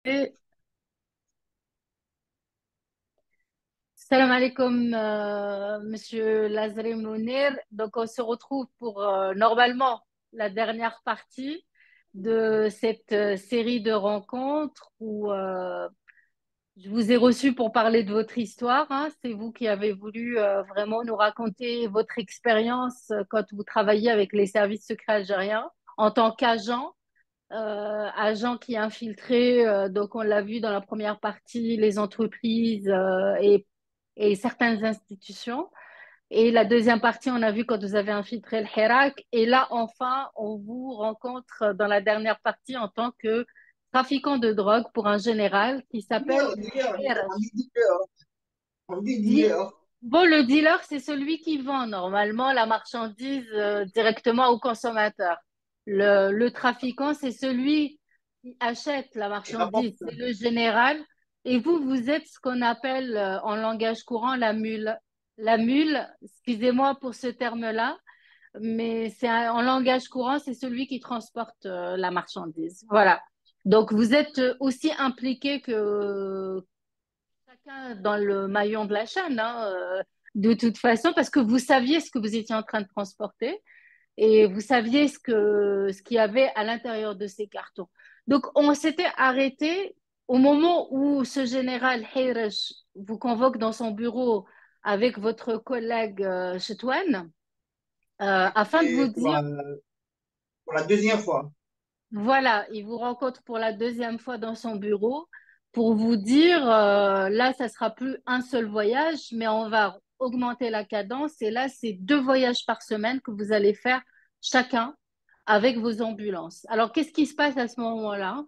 Salam alaikum, Monsieur Lazare Mounir. Donc, on se retrouve pour normalement la dernière partie de cette série de rencontres où je vous ai reçu pour parler de votre histoire, hein. C'est vous qui avez voulu vraiment nous raconter votre expérience quand vous travailliez avec les services secrets algériens en tant qu'agent. Agent qui infiltrait, donc on l'a vu dans la première partie, les entreprises et certaines institutions. Et la deuxième partie, on a vu quand vous avez infiltré le Hirak. Et là, enfin, on vous rencontre dans la dernière partie en tant que trafiquant de drogue pour un général qui s'appelle On Herash. dit dealer, on dit Di- dealer. Bon, le dealer, c'est celui qui vend normalement la marchandise directement au consommateur. Le trafiquant, c'est celui qui achète la Il rapporte. marchandise, c'est le général. Et vous, vous êtes ce qu'on appelle en langage courant la mule. La mule, excusez-moi pour ce terme-là, mais en langage courant, c'est celui qui transporte la marchandise. Voilà. Donc, vous êtes aussi impliqué que chacun dans le maillon de la chaîne, hein, de toute façon, parce que vous saviez ce que vous étiez en train de transporter et vous saviez ce qu'il y avait à l'intérieur de ces cartons. Donc, on s'était arrêté au moment où ce général Hayresh vous convoque dans son bureau avec votre collègue Chetouane, afin de vous Et dire, pour la deuxième fois. voilà, il vous rencontre pour la deuxième fois dans son bureau pour vous dire, là, ça sera plus un seul voyage, mais on va augmenter la cadence. Et là, c'est 2 voyages par semaine que vous allez faire chacun avec vos ambulances. Alors, qu'est-ce qui se passe à ce moment-là?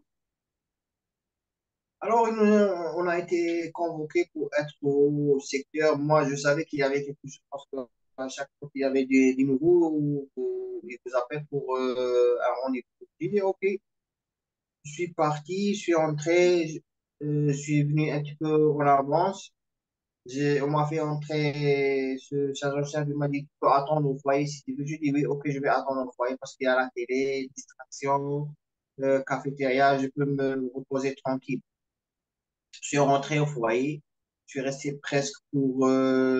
Alors, on a été convoqué pour être au secteur. Moi, je savais qu'il y avait quelque chose parce qu'à chaque fois qu'il y avait des nouveaux, ils vous appellent pour un rendez-vous. J'ai dit, OK, je suis parti, je suis entré, je suis venu un petit peu en avance. On m'a fait entrer, ce chargeur de chef m'a dit, tu peux attendre au foyer si tu veux. Je dis oui, ok, je vais attendre au foyer parce qu'il y a la télé, distraction, cafétéria, je peux me reposer tranquille. Je suis rentré au foyer, je suis resté presque pour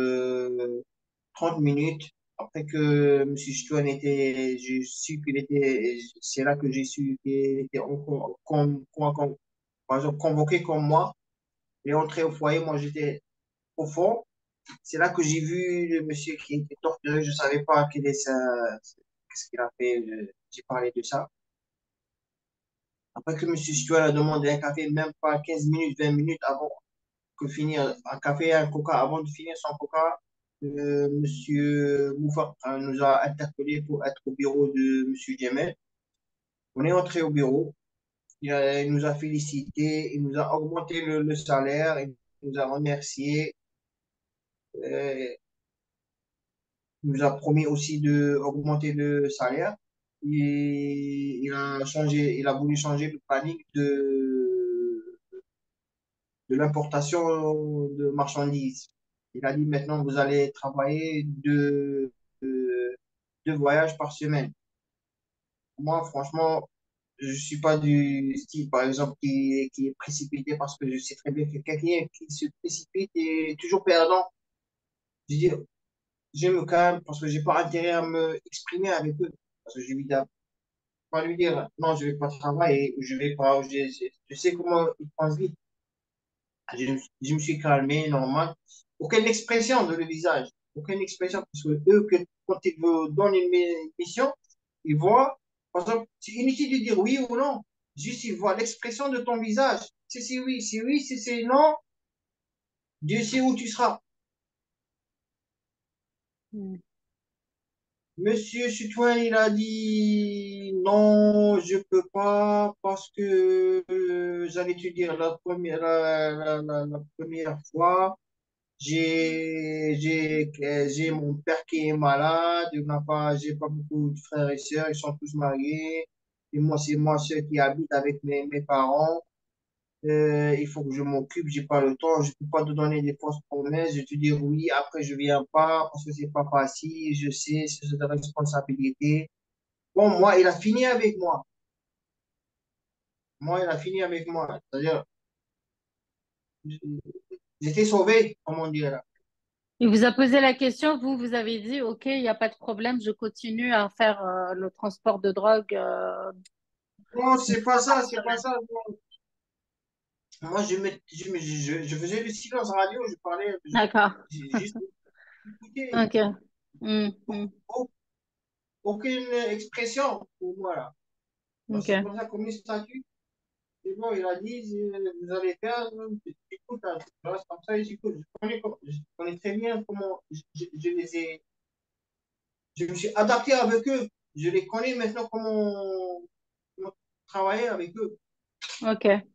30 minutes. Après que M. Chouane était, j'ai su qu'il était, c'est là que j'ai su qu'il était par exemple, convoqué comme moi. Il est entré au foyer, moi j'étais au fond. C'est là que j'ai vu le monsieur qui était torturé. Je ne savais pas qu'est-ce qu'il a fait. J'ai parlé de ça. Après que monsieur Stuart a demandé un café, même pas 15 minutes, 20 minutes avant que finir un café et un coca, avant de finir son coca, monsieur Moufa nous a interpellés pour être au bureau de monsieur Djemel. On est entré au bureau. Il nous a félicité, il nous a augmenté le salaire, il nous a remercié. Euh, nous a promis aussi de augmenter le salaire. Et il a voulu changer le planning de l'importation de marchandises. Il a dit maintenant vous allez travailler deux voyages par semaine. Moi, franchement, je suis pas du style, par exemple, qui est précipité parce que je sais très bien que quelqu'un qui se précipite est toujours perdant. Je dis, je me calme parce que j'ai pas intérêt à me exprimer avec eux. Parce que j'ai envie pas lui dire non, je vais pas travailler, ou je vais pas, je sais comment ils pensent vite. Je me suis calmé, normal. Aucune expression de le visage, aucune expression, parce que eux, quand ils vous donnent une mission, ils voient, par exemple, c'est inutile de dire oui ou non, juste ils voient l'expression de ton visage. Si c'est oui, c'est oui, si c'est non, Dieu sait où tu seras. Hmm. Monsieur Chutoin, il a dit non, je peux pas parce que j'allais te dire la première fois, j'ai mon père qui est malade, j'ai pas beaucoup de frères et sœurs, ils sont tous mariés, et moi, c'est moi seul qui habite avec mes parents. Il faut que je m'occupe, j'ai pas le temps, je peux pas te donner des fausses promesses, je te dis oui, après je viens pas parce que c'est pas facile, je sais, c'est de responsabilité. Bon, moi, il a fini avec moi. Moi, il a fini avec moi. C'est-à-dire, j'étais sauvé, comme on dit là. Il vous a posé la question, vous, vous avez dit, OK, il n'y a pas de problème, je continue à faire le transport de drogue Non, une c'est pas fois par ça, c'est pas semaine. ça. Moi, je faisais le silence radio, je parlais, D'accord. j'ai juste écouté. OK. Hmm, hmm. Au- Aucune expression pour moi là. Moi, c'est OK. comme ça, comme le statut. C'est bon, il a dit, vous allez faire, j'écoute, là, je reste comme ça et j'écoute. Je connais très bien comment je les ai, je me suis adapté avec eux. Je les connais maintenant comment travailler avec eux. OK.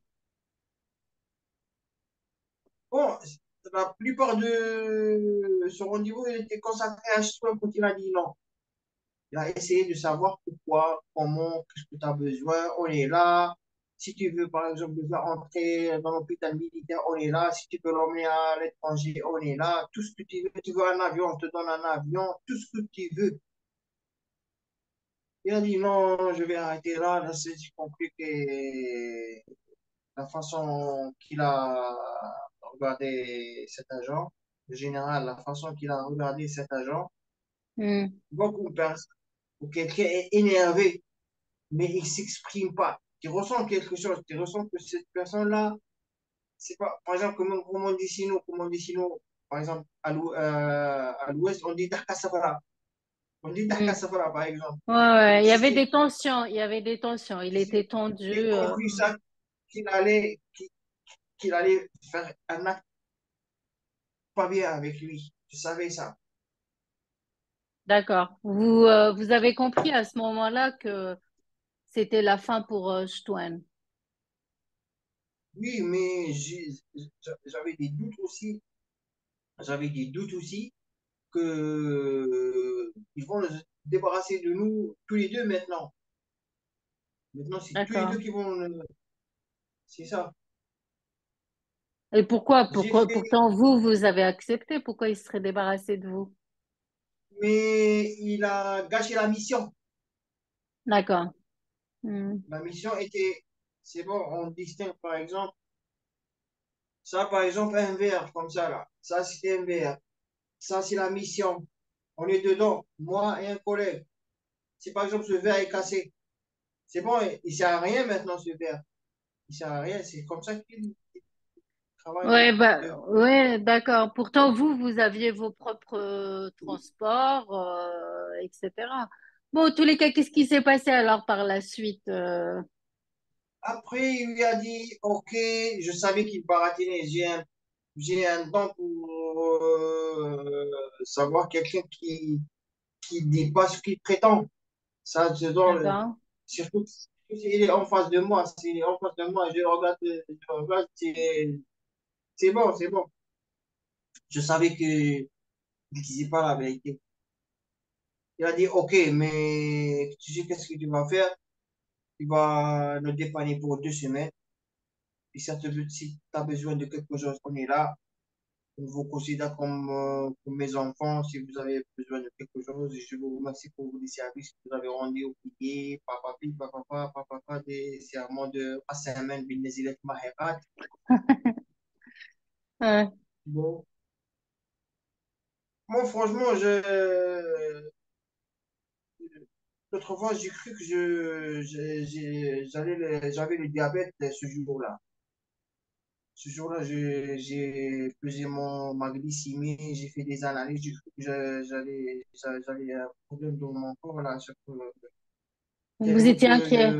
Bon, la plupart de ce rendez-vous, il était consacré à soi quand il a dit non. Il a essayé de savoir pourquoi, comment, qu'est-ce que tu as besoin, on est là. Si tu veux, par exemple, le faire entrer dans l'hôpital militaire, on est là. Si tu veux l'emmener à l'étranger, on est là. Tout ce que tu veux un avion, on te donne un avion, tout ce que tu veux. Il a dit non, je vais arrêter là. Là, j'ai compris que la façon qu'il a regardé cet agent, le général, la façon qu'il a regardé cet agent, Hmm. beaucoup de personnes, ou quelqu'un est énervé, mais il ne s'exprime pas. Tu ressens quelque chose, tu ressens que cette personne-là, c'est pas, par exemple, comme on dit sinon, par exemple, à l'ouest, on dit Darka Safara. On dit Darka Hmm. Safara, par exemple. Ouais, ouais, il y avait J'ai des tensions, il y avait des tensions. Il était tendu. j'ai compris ça, qu'il allait, qu'il allait faire un acte pas bien avec lui. Je savais ça. D'accord. Vous avez compris à ce moment-là que c'était la fin pour Stouane. Oui, mais j'avais des doutes aussi. J'avais des doutes aussi que ils vont se débarrasser de nous tous les deux maintenant. Maintenant, c'est tous les deux D'accord. qui vont. C'est ça. Et pourquoi? J'ai Pourquoi? fait, Pourtant, vous, vous avez accepté. Pourquoi il serait débarrassé de vous? mais il a gâché la mission. D'accord. Hmm. La mission était, c'est bon, on distingue par exemple, ça par exemple, un verre comme ça là. Ça, c'était un verre. Ça, c'est la mission. On est dedans, moi et un collègue. Si par exemple ce verre est cassé, c'est bon, il ne sert à rien maintenant ce verre. Il ne sert à rien. C'est comme ça qu'il travaille Ouais, bah, deux. ouais, d'accord. Pourtant, vous, vous aviez vos propres transports, etc. Bon, en tous les cas, qu'est-ce qui s'est passé alors par la suite? Après, il lui a dit, OK, je savais qu'il baratinait. J'ai un don pour savoir quelqu'un qui dit pas ce qu'il prétend. Ça, c'est dans D'accord. surtout s'il est en face de moi. S'il est en face de moi, je regarde, c'est bon, c'est bon. Je savais qu'il ne disait pas la vérité. Il a dit, OK, mais tu sais qu'est-ce que tu vas faire? Tu vas nous dépanner pour 2 semaines. Et si tu as besoin de quelque chose, on est là. On vous considère comme mes enfants. Si vous avez besoin de quelque chose, je vous remercie pour les services que vous avez rendus au pays. Papa, papa, papa, papa, des serments de Assamen, bin Nezilet Maherat. Ouais. Bon. Moi, franchement, l'autre fois, j'ai cru que j'avais le diabète ce jour-là. Ce jour-là, j'ai pesé ma glycémie, j'ai fait des analyses, j'ai cru que j'avais un problème dans mon corps là, Vous tellement étiez que inquiet.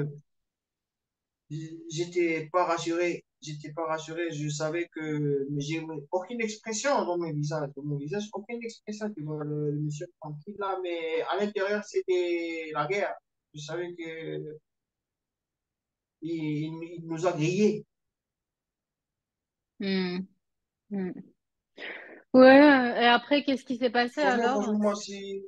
j'étais pas rassuré, je savais que mais j'ai aucune expression dans mon visage, aucune expression, tu vois, le monsieur tranquille là, mais à l'intérieur, c'était la guerre. Je savais que il nous a grillés. Hmm. Hmm. Ouais, et après, qu'est-ce qui s'est passé Franchement, alors? franchement, moi, si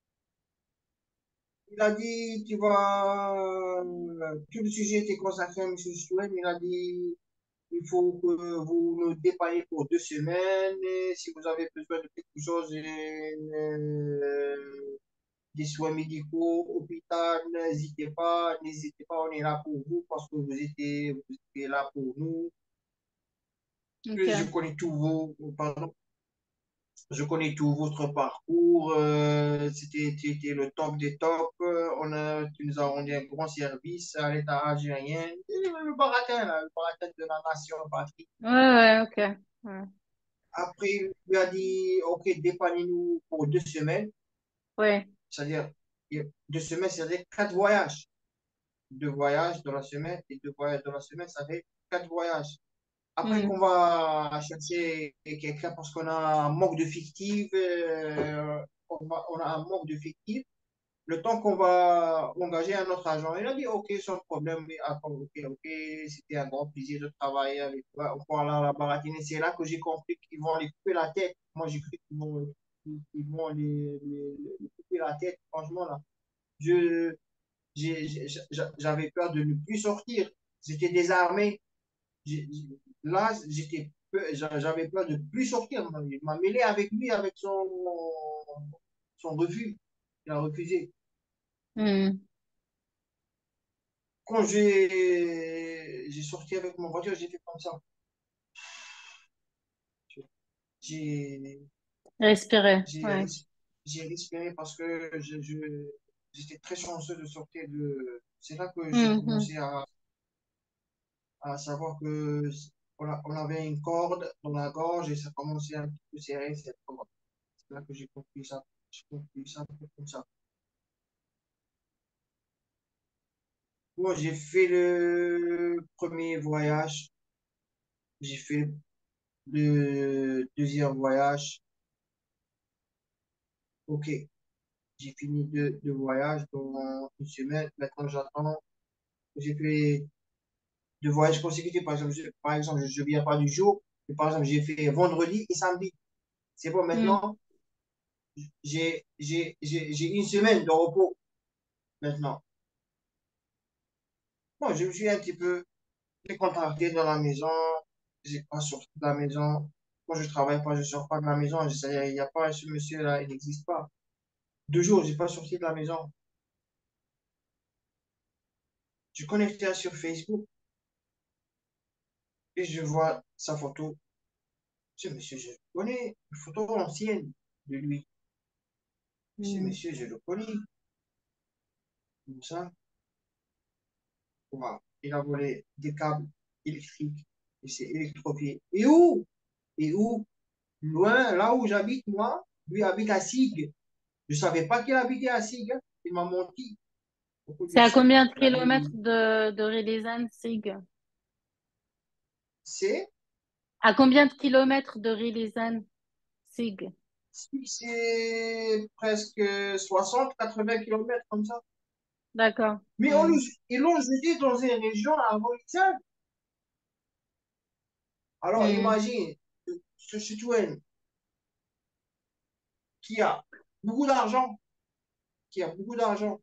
il a dit, tu vas, tout le sujet était consacré à M. Stouen. Il a dit, il faut que vous nous dépanniez pour 2 semaines. Et si vous avez besoin de quelque chose, des soins médicaux, hôpital, n'hésitez pas, on est là pour vous parce que vous étiez là pour nous. Je Ok. connais tous vos, pardon, je connais tout votre parcours. C'était le top des tops. Tu nous as rendu un grand service à l'État algérien. Et le baratin, là, le baratin de la nation patrie. Ouais, ouais, ok. Ouais. Après, il lui a dit, OK, dépannez-nous pour 2 semaines. Ouais. C'est-à-dire, 2 semaines, c'est-à-dire 4 voyages. 2 voyages dans la semaine et 2 voyages dans la semaine, ça fait 4 voyages. Après Hmm. qu'on va chercher quelqu'un parce qu'on a un manque de fictifs, on a un manque de fictifs, le temps qu'on va engager un autre agent. Il a dit, OK, sans problème, mais attends, OK, OK, c'était un grand plaisir de travailler avec toi. Voilà, la baratine. C'est là que j'ai compris qu'ils vont les couper la tête. Moi, j'ai cru qu'ils vont les couper la tête. Franchement, là, je, j'avais peur de ne plus sortir. J'étais désarmé. J'ai- Là, j'avais peur de plus sortir. Il m'a mêlé avec lui, avec son refus. Il a refusé. Hmm. Quand j'ai sorti avec mon voiture, j'ai fait comme ça. J'ai Respirer. j'ai Ouais. res- j'ai respiré parce que j'étais très chanceux de sortir de. C'est là que j'ai Hmm, hmm. commencé à savoir que on avait une corde dans la gorge et ça commençait un petit peu serré cette corde. C'est là que j'ai compris ça. J'ai compris ça un peu comme ça. Moi, j'ai fait le premier voyage. J'ai fait le deuxième voyage. OK, j'ai fini deux voyages dans une semaine. Maintenant, j'attends. J'ai fait 2 voyages consécutifs. Par exemple, je ne viens pas du jour. Mais par exemple, j'ai fait vendredi et samedi. C'est bon, Hmm. maintenant, j'ai une semaine de repos maintenant. Bon, je me suis un petit peu décontracté dans la maison. J'ai pas sorti de la maison. Quand je travaille pas, je sors pas de la maison. Il n'y a pas ce monsieur-là, il n'existe pas. 2 jours, j'ai pas sorti de la maison. Je connectais sur Facebook et je vois sa photo. Ce monsieur, je le connais. Une photo ancienne de lui. Ce Hmm. monsieur, je le connais. Comme ça, voilà. Il a volé des câbles électriques. Il s'est électrocuté. Et où? Et où? Loin, là où j'habite, moi, lui habite à Sig. Je ne savais pas qu'il habitait à Sig, hein. Il m'a menti. Beaucoup de C'est à Sig. combien de Il a kilomètres dit, de Rilisane, Sig? c'est, À combien de kilomètres de Rilisane, Sig? c'est presque 60-80 kilomètres comme ça. D'accord. Mais Hmm. ils l'ont jeté dans une région à Mauritius. Alors Hmm. imagine ce citoyen qui a beaucoup d'argent, qui a beaucoup d'argent,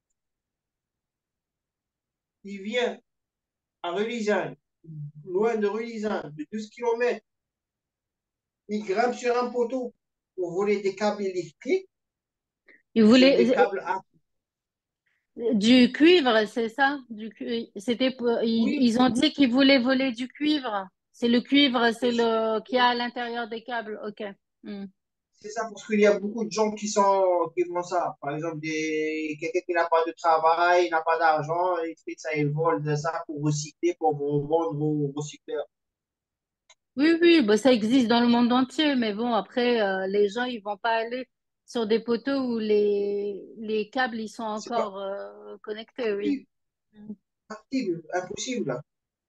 il vient à Relisane, loin de Relisane, de 12 kilomètres, il grimpe sur un poteau pour voler des câbles électriques Ils sur des voulaient câbles à... du cuivre, c'est ça? Oui, Ils ont dit qu'ils voulaient voler du cuivre. C'est le cuivre, c'est c'est le qu'il y a à l'intérieur des câbles. Ok. Hmm. c'est ça parce qu'il y a beaucoup de gens qui font ça. Par exemple, quelqu'un qui n'a pas de travail, n'a pas d'argent, il fait ça, il vole de ça pour recycler, pour vendre aux recycleurs. Oui, oui, bah, ça existe dans le monde entier, mais bon, après, les gens, ils vont pas aller sur des poteaux où les câbles, ils sont C'est pas encore connectés, oui. impossible.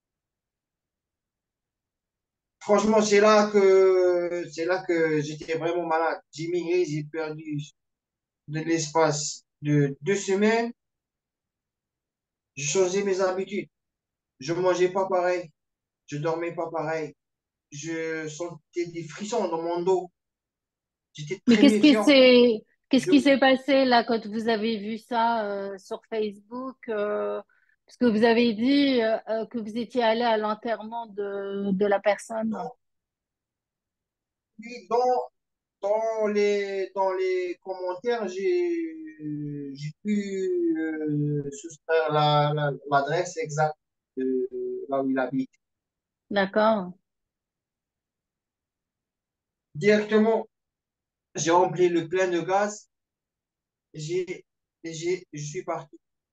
Franchement, c'est là que j'étais vraiment malade. J'ai migré, j'ai perdu de l'espace de 2 semaines. J'ai changé mes habitudes. Je mangeais pas pareil. Je dormais pas pareil. Je sentais des frissons dans mon dos. J'étais Mais très méfiant. qu'est-ce Je, qui s'est passé là quand vous avez vu ça sur Facebook? Parce que vous avez dit que vous étiez allé à l'enterrement de la personne. dans, oui, dans les commentaires, j'ai pu soustraire l'adresse exacte de là où il habite. D'accord. Directement, j'ai rempli le plein de gaz. J'ai, je suis parti.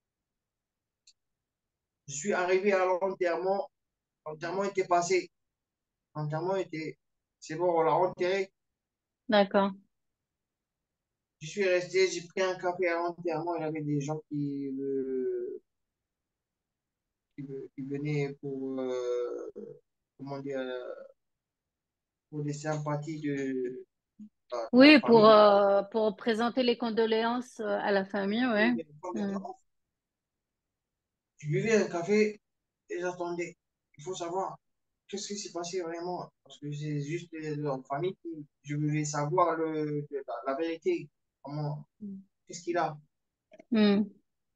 Je suis arrivé à l'enterrement. L'enterrement était passé. L'enterrement était, c'est bon, on l'a enterré. D'accord. Je suis resté, j'ai pris un café à l'enterrement. Il y avait des gens qui venaient pour, comment dire, pour des sympathies de la Oui, famille. pour présenter les condoléances à la famille, Et oui. des Mm. condoléances. Je buvais un café et j'attendais. Il faut savoir qu'est-ce qui s'est passé vraiment. Parce que c'est juste leur famille qui, je voulais savoir la vérité. Comment, qu'est-ce qu'il a? Mm.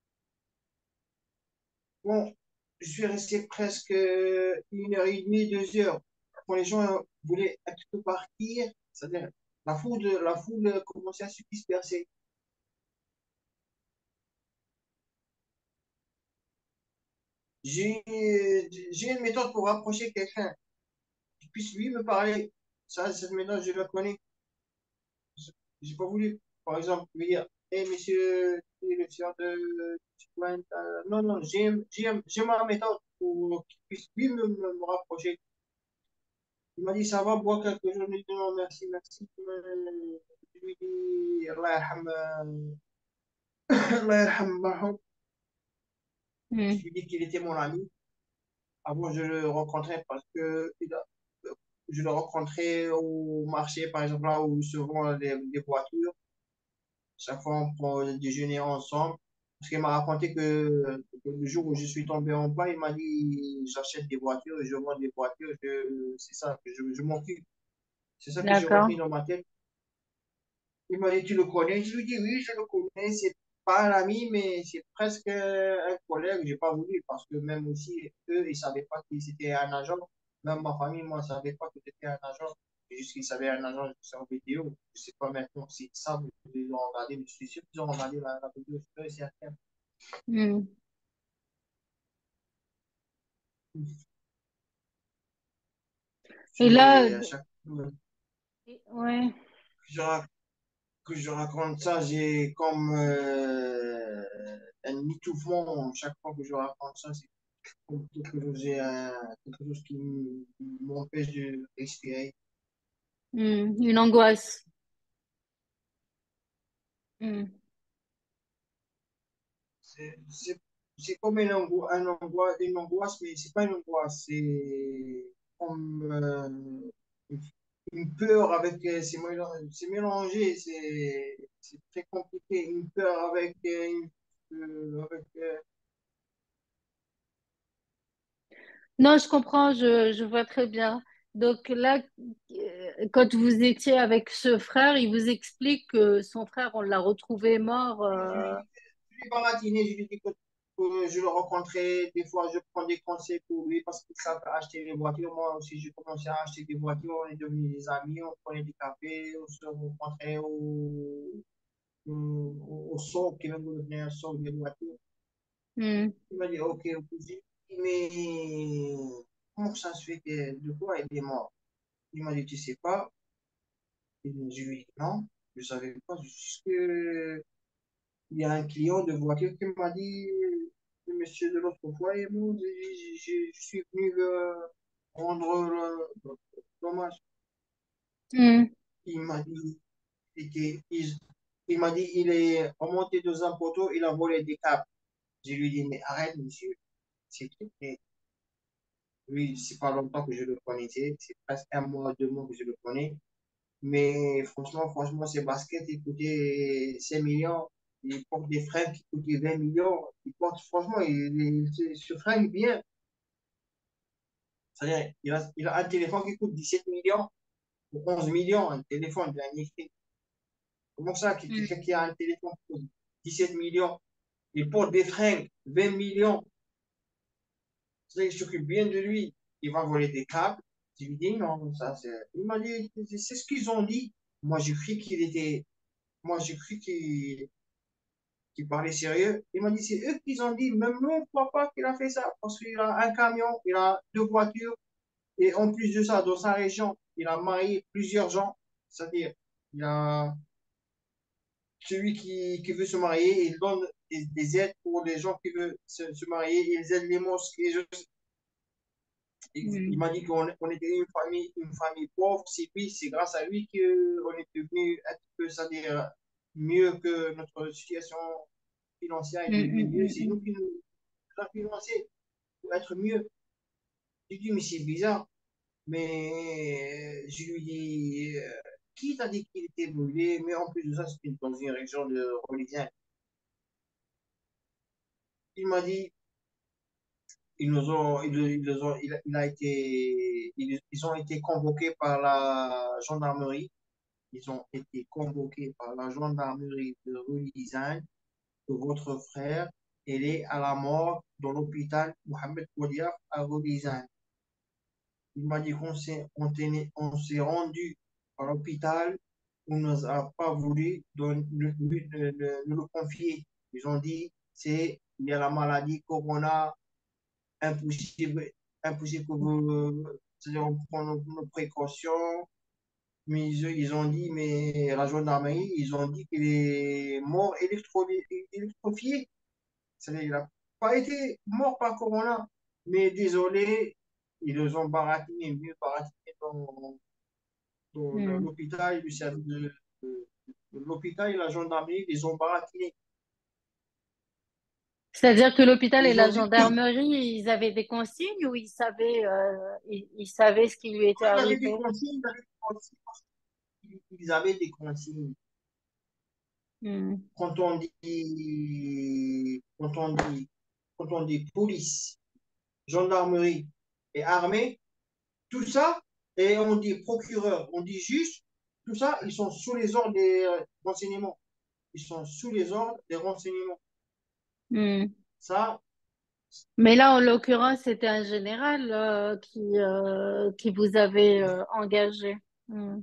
Bon, je suis resté presque 1 heure et demie, 2 heures. Quand les gens voulaient un petit peu partir, c'est-à-dire la foule commençait à se disperser. J'ai, j'ai une méthode pour rapprocher quelqu'un qui puisse lui me parler. Ça, cette méthode, je la connais. J'ai pas voulu, par exemple, lui dire, hey, monsieur, le sieur de Pointe, non, non, j'ai ma méthode pour qu'il puisse lui me rapprocher. Il m'a dit, ça va, boire quelque chose. Je lui ai dit, non, merci, merci. Je lui ai dit, Allah yarham, Allah yarham Mahmoud. Je Mm. lui ai dit qu'il était mon ami. Avant, je le rencontrais parce que je le rencontrais au marché, par exemple, là où se vendent des voitures. Chaque fois, on prend le déjeuner ensemble. Parce qu'il m'a raconté que le jour où je suis tombé en bas, il m'a dit, j'achète des voitures, je vends des voitures, c'est ça, que je m'occupe. C'est ça que j'ai D'accord. repris dans ma tête. Il m'a dit, tu le connais? Je lui ai dit, oui, je le connais. C'est pas un ami, mais c'est presque un collègue. J'ai pas voulu parce que même aussi, eux, ils savaient pas que c'était un agent. Même ma famille, moi, ne savait pas que c'était un agent. C'est juste qu'ils savaient un agent sur vidéo. Je sais pas maintenant si ça, ils ont regardé, mais je suis sûr qu'ils ont regardé la vidéo. C'est certain. Mm. Et là, C'est à chaque fois ouais. que que je raconte ça, j'ai comme un étouffement. Chaque fois que je raconte ça, c'est comme quelque chose qui m'empêche de respirer. Mm. Une angoisse. Mm. C'est c'est comme une angoisse, mais c'est pas une angoisse, c'est comme une une peur avec, c'est mélangé, c'est très compliqué. Une peur avec, avec Non, je comprends, je vois très bien. Donc là, quand vous étiez avec ce frère, il vous explique que son frère, on l'a retrouvé mort. je lui ai baratiné, je lui ai dit que je le rencontrais, des fois je prends des conseils pour lui parce qu'il savent acheter des voitures. Moi aussi, j'ai commencé à acheter des voitures, on est devenus des amis, on prenait des cafés, on se rencontrait au saut, qui même devenait un saut des voitures. Hmm. Il m'a dit, ok, ok, mais comment ça se fait que de quoi il est mort? Il m'a dit, tu sais pas? Et je lui ai dit, non, je savais pas, juste que il y a un client de voiture qui m'a dit, le monsieur de l'autre fois, et bon, je suis venu rendre l'hommage. Hmm. Il m'a dit, il m'a dit, il est remonté dans un poteau, il a volé des câbles. Je lui ai dit, mais arrête, monsieur, c'est tout. Mais lui, c'est pas longtemps que je le connaissais, c'est presque 1 mois, 2 mois que je le connais. Mais franchement, ces baskets, ils coûtaient 5 millions. Il porte des fringues qui coûtaient 20 millions. Il porte, franchement, il se fringue bien. C'est-à-dire, il a un téléphone qui coûte 17 millions ou 11 millions, un téléphone d'un écrit. Comment ça, Hmm. quelqu'un qui a un téléphone qui coûte 17 millions, il porte des fringues 20 millions, c'est-à-dire, il s'occupe bien de lui. Il va voler des câbles. Je lui dis non, ça c'est. Il m'a dit, c'est ce qu'ils ont dit. Moi, j'ai cru qu'il était. Moi, j'ai cru qu'il qui parlait sérieux. Il m'a dit, c'est eux qui ont dit, même nous, on ne croit pas qu'il a fait ça, parce qu'il a un camion, il a deux voitures, et en plus de ça, dans sa région, il a marié plusieurs gens, c'est-à-dire, il a celui qui veut se marier, il donne des aides pour les gens qui veulent se marier, ils aident les mosques. Il Mm. m'a dit qu'on était une famille pauvre, c'est lui, c'est grâce à lui qu'on est devenu un peu, c'est-à-dire mieux que notre situation financière est Mm, devenue mm, mieux, mm, c'est nous mm. qui nous avons financé pour être mieux. J'ai dit, mais c'est bizarre. Mais je lui dis, qui t'a dit qu'il était brûlé? Mais en plus de ça, c'était dans une région de religion. Il m'a dit, ils ont été convoqués par la gendarmerie. Ils ont été convoqués par la gendarmerie de Rulizane, que votre frère, il est à la mort dans l'hôpital Mohamed Boudiaf à Rulizane. Il m'a dit on s'est rendu à l'hôpital, on ne nous a pas voulu nous le confier. Ils ont dit, il y a la maladie Corona, impossible, impossible que vous, c'est-à-dire on prend nos précautions. Mais ils ont dit, mais la gendarmerie, ils ont dit qu'il est mort électrofié. C'est-à-dire qu'il n'a pas été mort par Corona. Mais désolé, ils les ont baratiné, mieux baratiné dans Mm. l'hôpital, du service de l'hôpital et la gendarmerie, ils les ont baratiné. C'est-à-dire que l'hôpital et Ils la ont dit oui, gendarmerie, ils avaient des consignes ou ils savaient ce qui lui était ils avaient des arrivé? consignes, ils avaient des consignes. Mm. Quand on dit, quand on dit, quand on dit police, gendarmerie et armée, tout ça, et on dit procureur, on dit juge, tout ça, ils sont sous les ordres des renseignements. Ils sont sous les ordres des renseignements. Mm. Ça, Mais là, en l'occurrence, c'était un général qui vous avait engagé. Mm.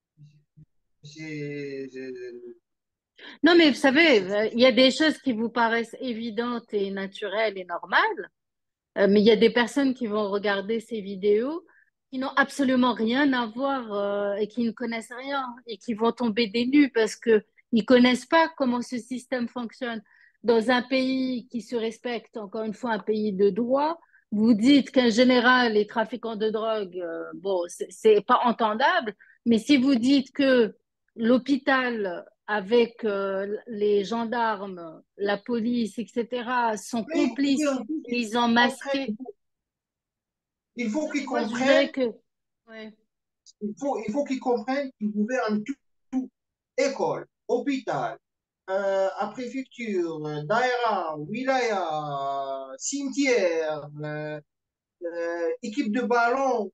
c'est Non, mais vous savez, c'est- il y a des choses qui vous paraissent évidentes et naturelles et normales. Mais il y a des personnes qui vont regarder ces vidéos qui n'ont absolument rien à voir et qui ne connaissent rien et qui vont tomber des nues parce que ils connaissent pas comment ce système fonctionne. Dans un pays qui se respecte, encore une fois, un pays de droit, vous dites qu'un général est trafiquant de drogue, bon, c'est pas entendable. Mais si vous dites que l'hôpital avec les gendarmes, la police, etc., sont mais complices et ils ont masqué. il faut Non, qu'ils mais moi, je dirais comprennent, que. Ouais. il faut qu'ils comprennent qu'ils gouvernent tout. École, hôpital, préfecture, daïra, wilaya, cimetière, équipe de ballon,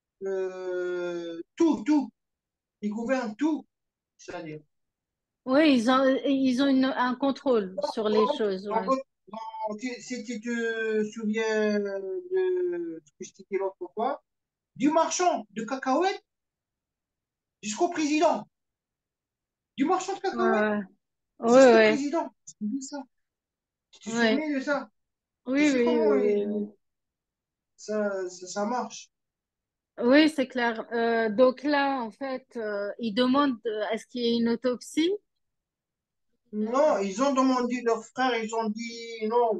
tout. Ils gouvernent tout. C'est-à-dire. Oui, ils ont un contrôle sur les choses. Ouais. Donc, si tu te souviens de ce que je t'ai dit l'autre fois, du marchand de cacahuètes jusqu'au président. Du marchand de cacahuètes Ouais. Ouais, jusqu'au ouais. président. Je te dis ça. Tu te Ouais. souviens de ça? Tu Oui, sais oui, comment oui, oui, oui. ça marche? Oui, c'est clair. Donc là, en fait, ils demandent est-ce qu'il y ait une autopsie? Non, ils ont demandé, leurs frères, ils ont dit, non,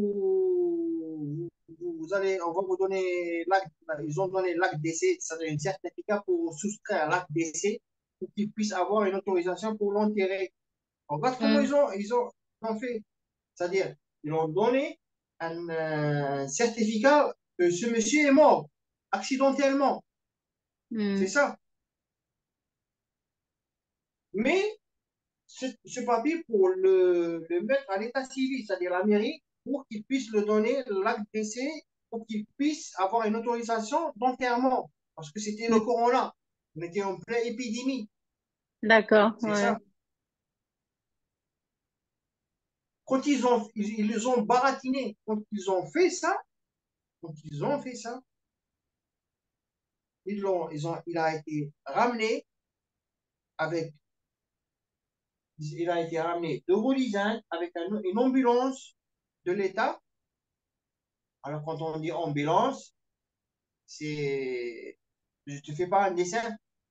vous allez, on va vous donner l'acte, ils ont donné l'acte d'essai, c'est-à-dire un certificat pour soustraire à l'acte d'essai pour qu'ils puissent avoir une autorisation pour l'enterrer. Regarde comment Hmm. ils ont fait. C'est-à-dire, ils ont donné un certificat que ce monsieur est mort accidentellement. C'est Hmm. ça. Mais ce papier pour le mettre à l'état civil, c'est-à-dire la mairie, pour qu'il puisse le donner l'acte d'essai, pour qu'il puisse avoir une autorisation d'enterrement. Parce que c'était le Hmm. corona. On était en pleine épidémie. D'accord, C'est ouais. ça. Quand ils les ont baratinés, quand ils ont fait ça, il a été ramené avec Il a été ramené de Rolisane avec une ambulance de l'État. Alors, quand on dit ambulance, c'est. Je ne te fais pas un dessin.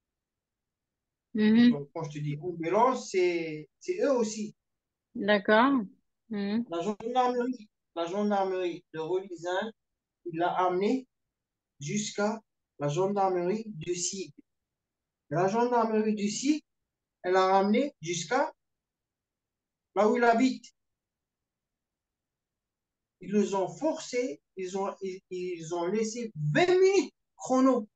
Mhm. Donc, quand je te dis ambulance, c'est eux aussi. D'accord. Mhm. La gendarmerie, la gendarmerie de Rolisane, il l'a amené jusqu'à la gendarmerie du SIG. La gendarmerie du SIG, elle l'a ramené jusqu'à là où il habite. Ils les ont forcés, ils ont laissé 20 minutes chrono.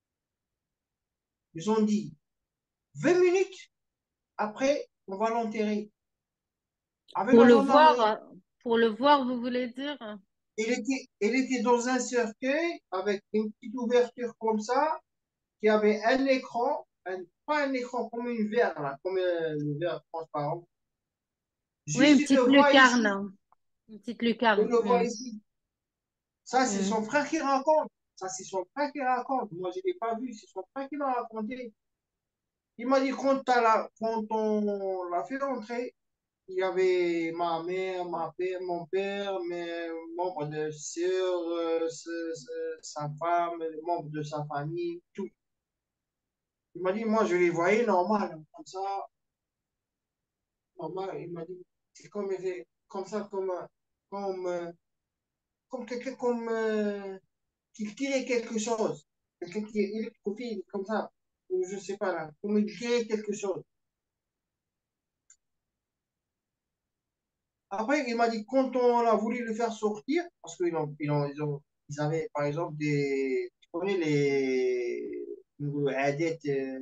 Ils ont dit 20 minutes après, on va l'enterrer. Avec Pour la le gendarmerie. voir, pour le voir, vous voulez dire? Il était dans un cercueil avec une petite ouverture comme ça, qui avait un écran, pas un écran comme une verre, là, comme le verre transparent. Oui, Juste, une il le petite voit ici. lucarne. Une petite Il lucarne. le voit ici. Ça, c'est Mhm. son frère qui raconte. Ça, c'est son frère qui raconte. Moi, je ne l'ai pas vu. C'est son frère qui m'a raconté. Il m'a dit, quand on l'a fait rentrer, il y avait ma mère, mon père, mes membres de sœur, sa femme, les membres de sa famille, tout. Il m'a dit, moi, je les voyais normal, comme ça, normal. Il m'a dit, c'est comme ça, comme, comme quelqu'un qui tirait quelque chose. Quelqu'un qui est électrophile, comme ça. Ou je sais pas, là, comme il tirait quelque chose. Après, il m'a dit, quand on a voulu le faire sortir, parce ils avaient, par exemple, tu connais les adeptes,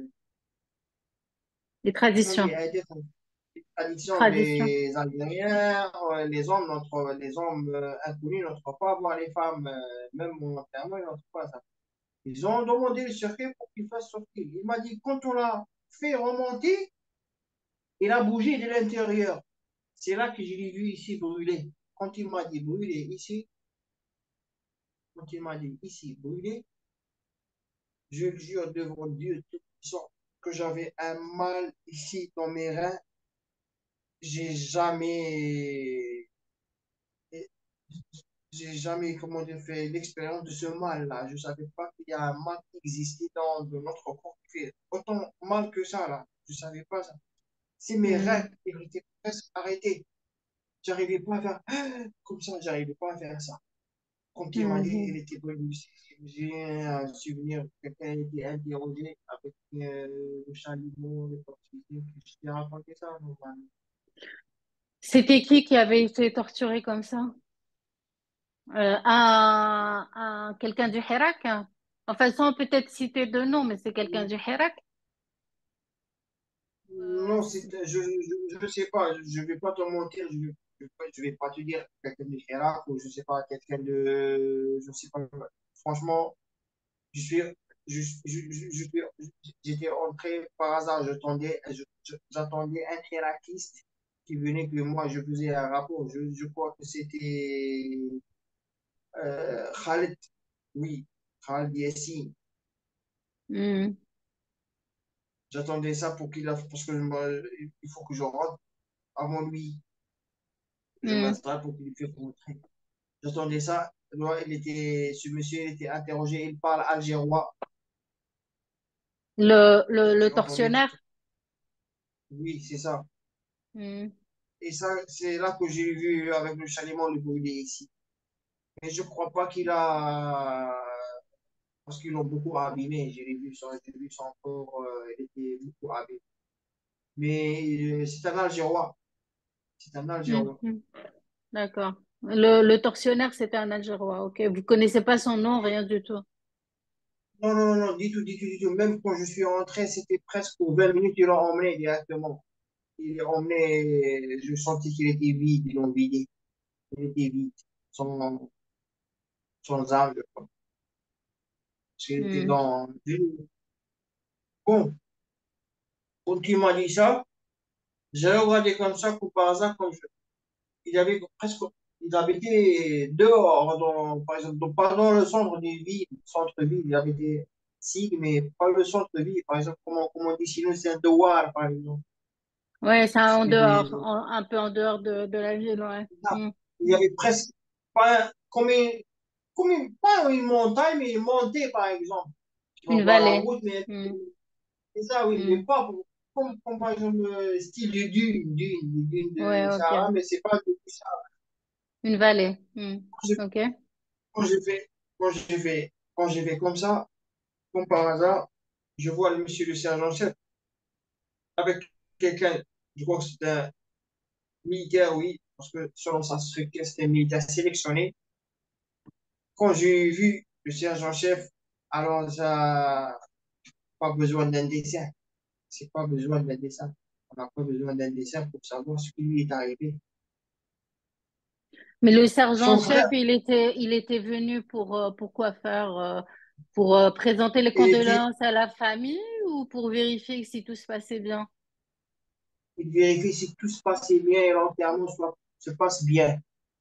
Les tu connais traditions. les adeptes, les traditions Traditions. des Algériens, les hommes inconnus n'entrent pas voir les femmes, même en enterrement, ils n'entrent pas ça. Ils ont demandé le circuit pour qu'il fasse sortir. Il m'a dit, quand on l'a fait remonter, il a bougé de l'intérieur. C'est là que je l'ai vu ici brûler. Quand il m'a dit brûler ici, quand il m'a dit ici brûler, je le jure devant Dieu tout puissant que j'avais un mal ici dans mes reins. J'ai jamais, j'ai jamais, comment dire, fait l'expérience de ce mal-là. Je ne savais pas qu'il y a un mal qui existait dans notre corps qui fait autant mal que ça, là. Je ne savais pas ça. C'est mes reins, Mhm. ils étaient presque arrêtés. J'arrivais pas à faire comme ça, j'arrivais pas à faire ça. Quand il m'a dit il Mhm. était connu, j'ai un souvenir, quelqu'un a été interrogé avec le chalumeau, les portugais, je t'ai raconté ça, normalement. C'était qui avait été torturé comme ça? Quelqu'un du Hirak? Enfin, sans peut-être citer de nom, mais c'est quelqu'un du Hirak. Non, je ne sais pas, je ne vais pas te mentir, je vais pas te dire quelqu'un de Irak ou je sais pas, quelqu'un de, je sais pas, franchement, je suis, j'étais entré par hasard, j'attendais un Irakiste qui venait que moi je faisais un rapport, je crois que c'était Khaled, oui, Khaled Yassine. Mhm. J'attendais ça pour parce que il faut que je rentre avant lui, je Mhm. m'installe pour qu'il me fasse rentrer. J'attendais ça. Ce monsieur, il était interrogé, il parle algérois. Le J'ai entendu dire, tortionnaire? oui, c'est ça. Mhm. Et ça, c'est là que j'ai vu avec le chalumeau le brûler ici. Mais je crois pas qu'il a, parce qu'ils l'ont beaucoup abîmé. J'ai vu son corps, il était beaucoup abîmé. Mais c'est un Algérois. C'est un Algérois. Mhm. D'accord. Le tortionnaire, c'était un Algérois. Ok. Vous connaissez pas son nom, rien du tout. Non, non, non, non, du tout, du tout, du tout. Même quand je suis rentré, c'était presque aux 20 minutes, ils l'ont emmené directement. Ils l'ont emmené, je sentis qu'il était vide, ils l'ont vidé. Il était vide, sans, sans âme, je crois. Parce qu'il était Mhm. dans. Bon, quand il m'a dit ça, j'ai regardé comme ça, comme par hasard, il avait presque. Il habitait dehors, par exemple, pas dans le centre-ville, il habitait ici, mais pas le centre-ville, par exemple, comment on dit chez nous, c'est un douar, par exemple. Ouais, c'est en C'était dehors, des, un peu en dehors de la ville, ouais. Hmm. il y avait presque pas pas une montagne, mais une montée, par exemple. Tu vas Une voir la vallée. route, mais Hmm. c'est ça, oui, mais Hmm. pas comme par exemple, style de dune Ouais, de ok. Sahara, mais c'est pas du Sahara. Une vallée. Hmm. Ok. Quand j'ai fait, quand j'ai fait comme ça, comme par hasard, je vois le monsieur le sergent-chef avec quelqu'un, je crois que c'était un militaire, oui, parce que selon sa structure, c'était un militaire sélectionné. Quand j'ai vu le sergent-chef, alors ça, pas besoin d'un dessin. C'est pas besoin d'un dessin. On n'a pas besoin d'un dessin pour savoir ce qui lui est arrivé. Mais le Son sergent-chef, frère, il était venu pour quoi faire? Pour présenter les il était, condoléances à la famille ou pour vérifier si tout se passait bien? il vérifie si tout se passait bien et l'enterrement se passe bien.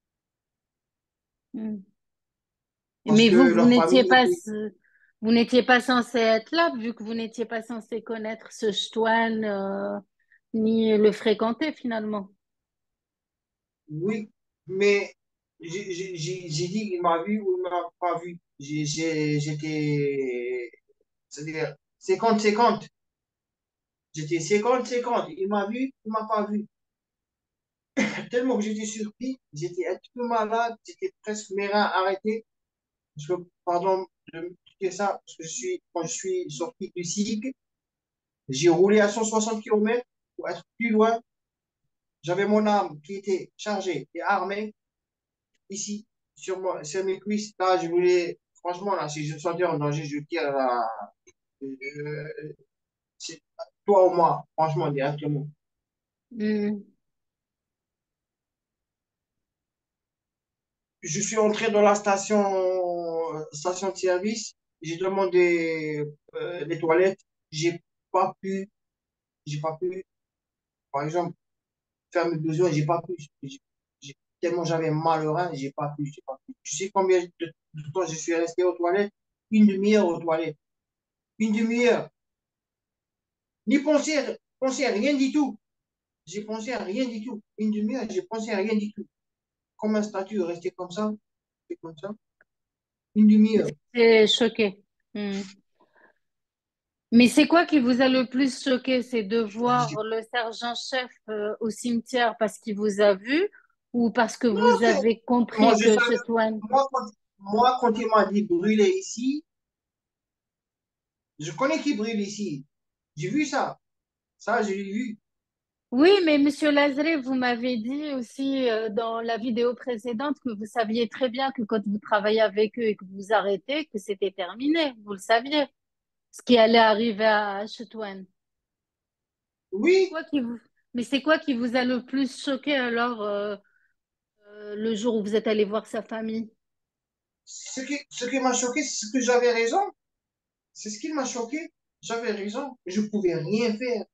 Hmm. Parce Mais que vous, leur famille était, vous n'étiez pas censé être là, vu que vous n'étiez pas censé connaître ce Ch'touane, ni le fréquenter finalement. oui, mais j'ai dit qu'il m'a vu ou il m'a pas vu. J'étais, c'est-à-dire 50-50. J'étais 50-50. Il m'a vu, il m'a pas vu. Tellement que j'étais surpris, j'étais un peu malade, j'étais presque mes reins arrêtés. Parce que, pardon de dire ça, parce que quand je suis sorti du SIG, j'ai roulé à 160 km pour être plus loin. J'avais mon arme qui était chargée et armée ici, sur mes cuisses. Là, je voulais, franchement, là, si je me sentais en danger, je tire là, euh, c'est toi ou moi, franchement, directement. Hmm. Je suis entré dans la station de service. J'ai demandé les toilettes. J'ai pas pu, j'ai pas pu, par exemple, faire mes besoins. J'ai pas pu. Tellement j'avais mal au rein, j'ai pas pu. Tu sais combien de temps je suis resté aux toilettes? Une demi-heure aux toilettes. Une demi-heure. Ni penser à rien du tout. J'ai pensé à rien du tout. Une demi-heure, j'ai pensé à rien du tout. Comme un statut resté comme ça, c'est comme ça. Une demi-heure. C'est choqué. Hmm. Mais c'est quoi qui vous a le plus choqué? C'est de voir le sergent-chef au cimetière parce qu'il vous a vu ou parce que Non, vous avez moi, compris je que savais, Chetouane... quand il m'a dit brûler ici, je connais qui brûle ici. J'ai vu ça. Ça, je l'ai vu. Oui, mais Monsieur Lazare, vous m'avez dit aussi dans la vidéo précédente que vous saviez très bien que quand vous travaillez avec eux et que vous arrêtez, que c'était terminé. Vous le saviez, ce qui allait arriver à Chetouane. Oui, Quoi qui vous... Mais c'est quoi qui vous a le plus choqué alors le jour où vous êtes allé voir sa famille? ce qui m'a choqué, c'est que j'avais raison. C'est ce qui m'a choqué. J'avais raison. Je pouvais rien faire.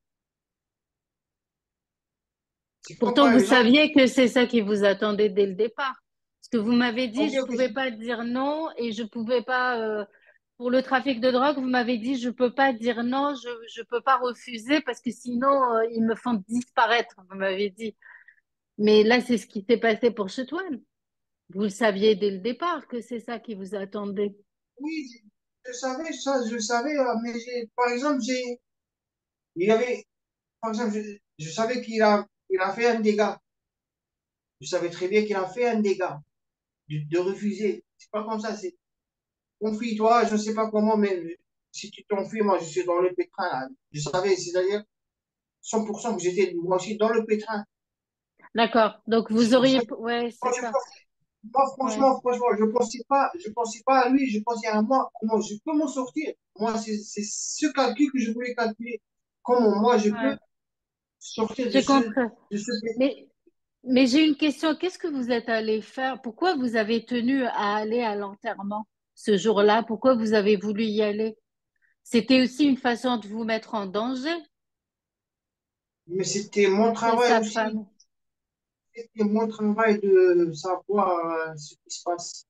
C'est comme Pourtant, par vous exemple, saviez que c'est ça qui vous attendait dès le départ. Parce que vous m'avez dit, ok, je ok, pouvais pas dire non et je pouvais pas, pour le trafic de drogue, vous m'avez dit, je peux pas dire non, je peux pas refuser parce que sinon, ils me font disparaître, vous m'avez dit. Mais là, c'est ce qui s'est passé pour Chetouane. Vous le saviez dès le départ que c'est ça qui vous attendait. oui, je savais ça, je savais, mais par exemple, il y avait, par exemple, je savais il a fait un dégât. Je savais très bien qu'il a fait un dégât de refuser. C'est pas comme ça, c'est confie-toi, je ne sais pas comment, mais si tu t'enfuis, moi, je suis dans le pétrin, là. Je savais, c'est-à-dire 100% que j'étais moi aussi dans le pétrin. D'accord. Donc, C'est vous pour ça auriez, que ouais, moi, c'est ça. moi, Ouais, franchement, je pensais pas à lui, je pensais à moi, comment je peux m'en sortir. Moi, c'est ce calcul que je voulais calculer. Comment moi, je peux ouais. sortir J'ai compris. de ce pétrin. Mais Mais j'ai une question. Qu'est-ce que vous êtes allé faire? Pourquoi vous avez tenu à aller à l'enterrement ce jour-là? Pourquoi vous avez voulu y aller? C'était aussi une façon de vous mettre en danger, Mais c'était mon montrer travail sa aussi. femme. C'était mon travail de savoir ce qui se passe.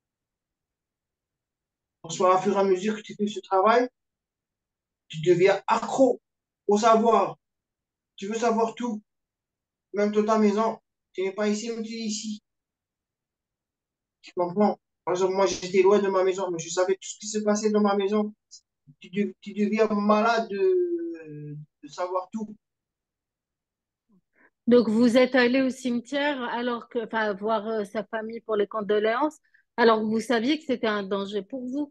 Parce qu'à fur et à mesure que tu fais ce travail, tu deviens accro au savoir. Tu veux savoir tout, même toute ta maison. Tu n'es pas ici, mais tu es ici. Tu comprends? Par exemple, moi, j'étais loin de ma maison, mais je savais tout ce qui se passait dans ma maison. Tu deviens malade de savoir tout. Donc, vous êtes allé au cimetière alors que, enfin, voir sa famille pour les condoléances, alors que vous saviez que c'était un danger pour vous.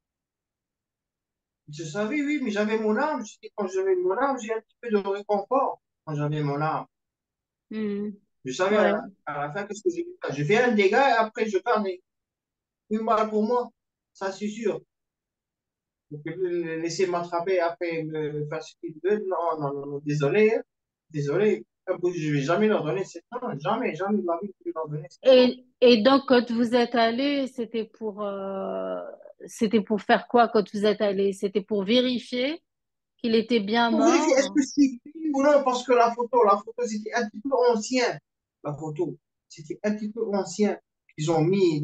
Je savais, oui, mais j'avais mon âme. Je dis, quand j'avais mon âme, j'ai un petit peu de réconfort. Quand j'avais mon âme, Hmm. je savais Ouais. à la fin qu'est-ce que j'ai fait. J'ai fait un dégât et après je perds plus mal pour moi. Ça, c'est sûr. Donc, le laisser m'attraper après me faire ce qu'il veut. Non, non, non, non, désolé, hein. Désolé. Je vais jamais leur donner cette chance. Jamais, jamais de la vie, je vais leur donner cette chance. Et donc, quand vous êtes allé, c'était pour faire quoi quand vous êtes allé? C'était pour vérifier qu'il était bien Pour vérifier, est-ce mort? que c'est lui ou non, parce que la photo, c'était un petit peu ancien. La photo, c'était un petit peu ancien. Ils ont mis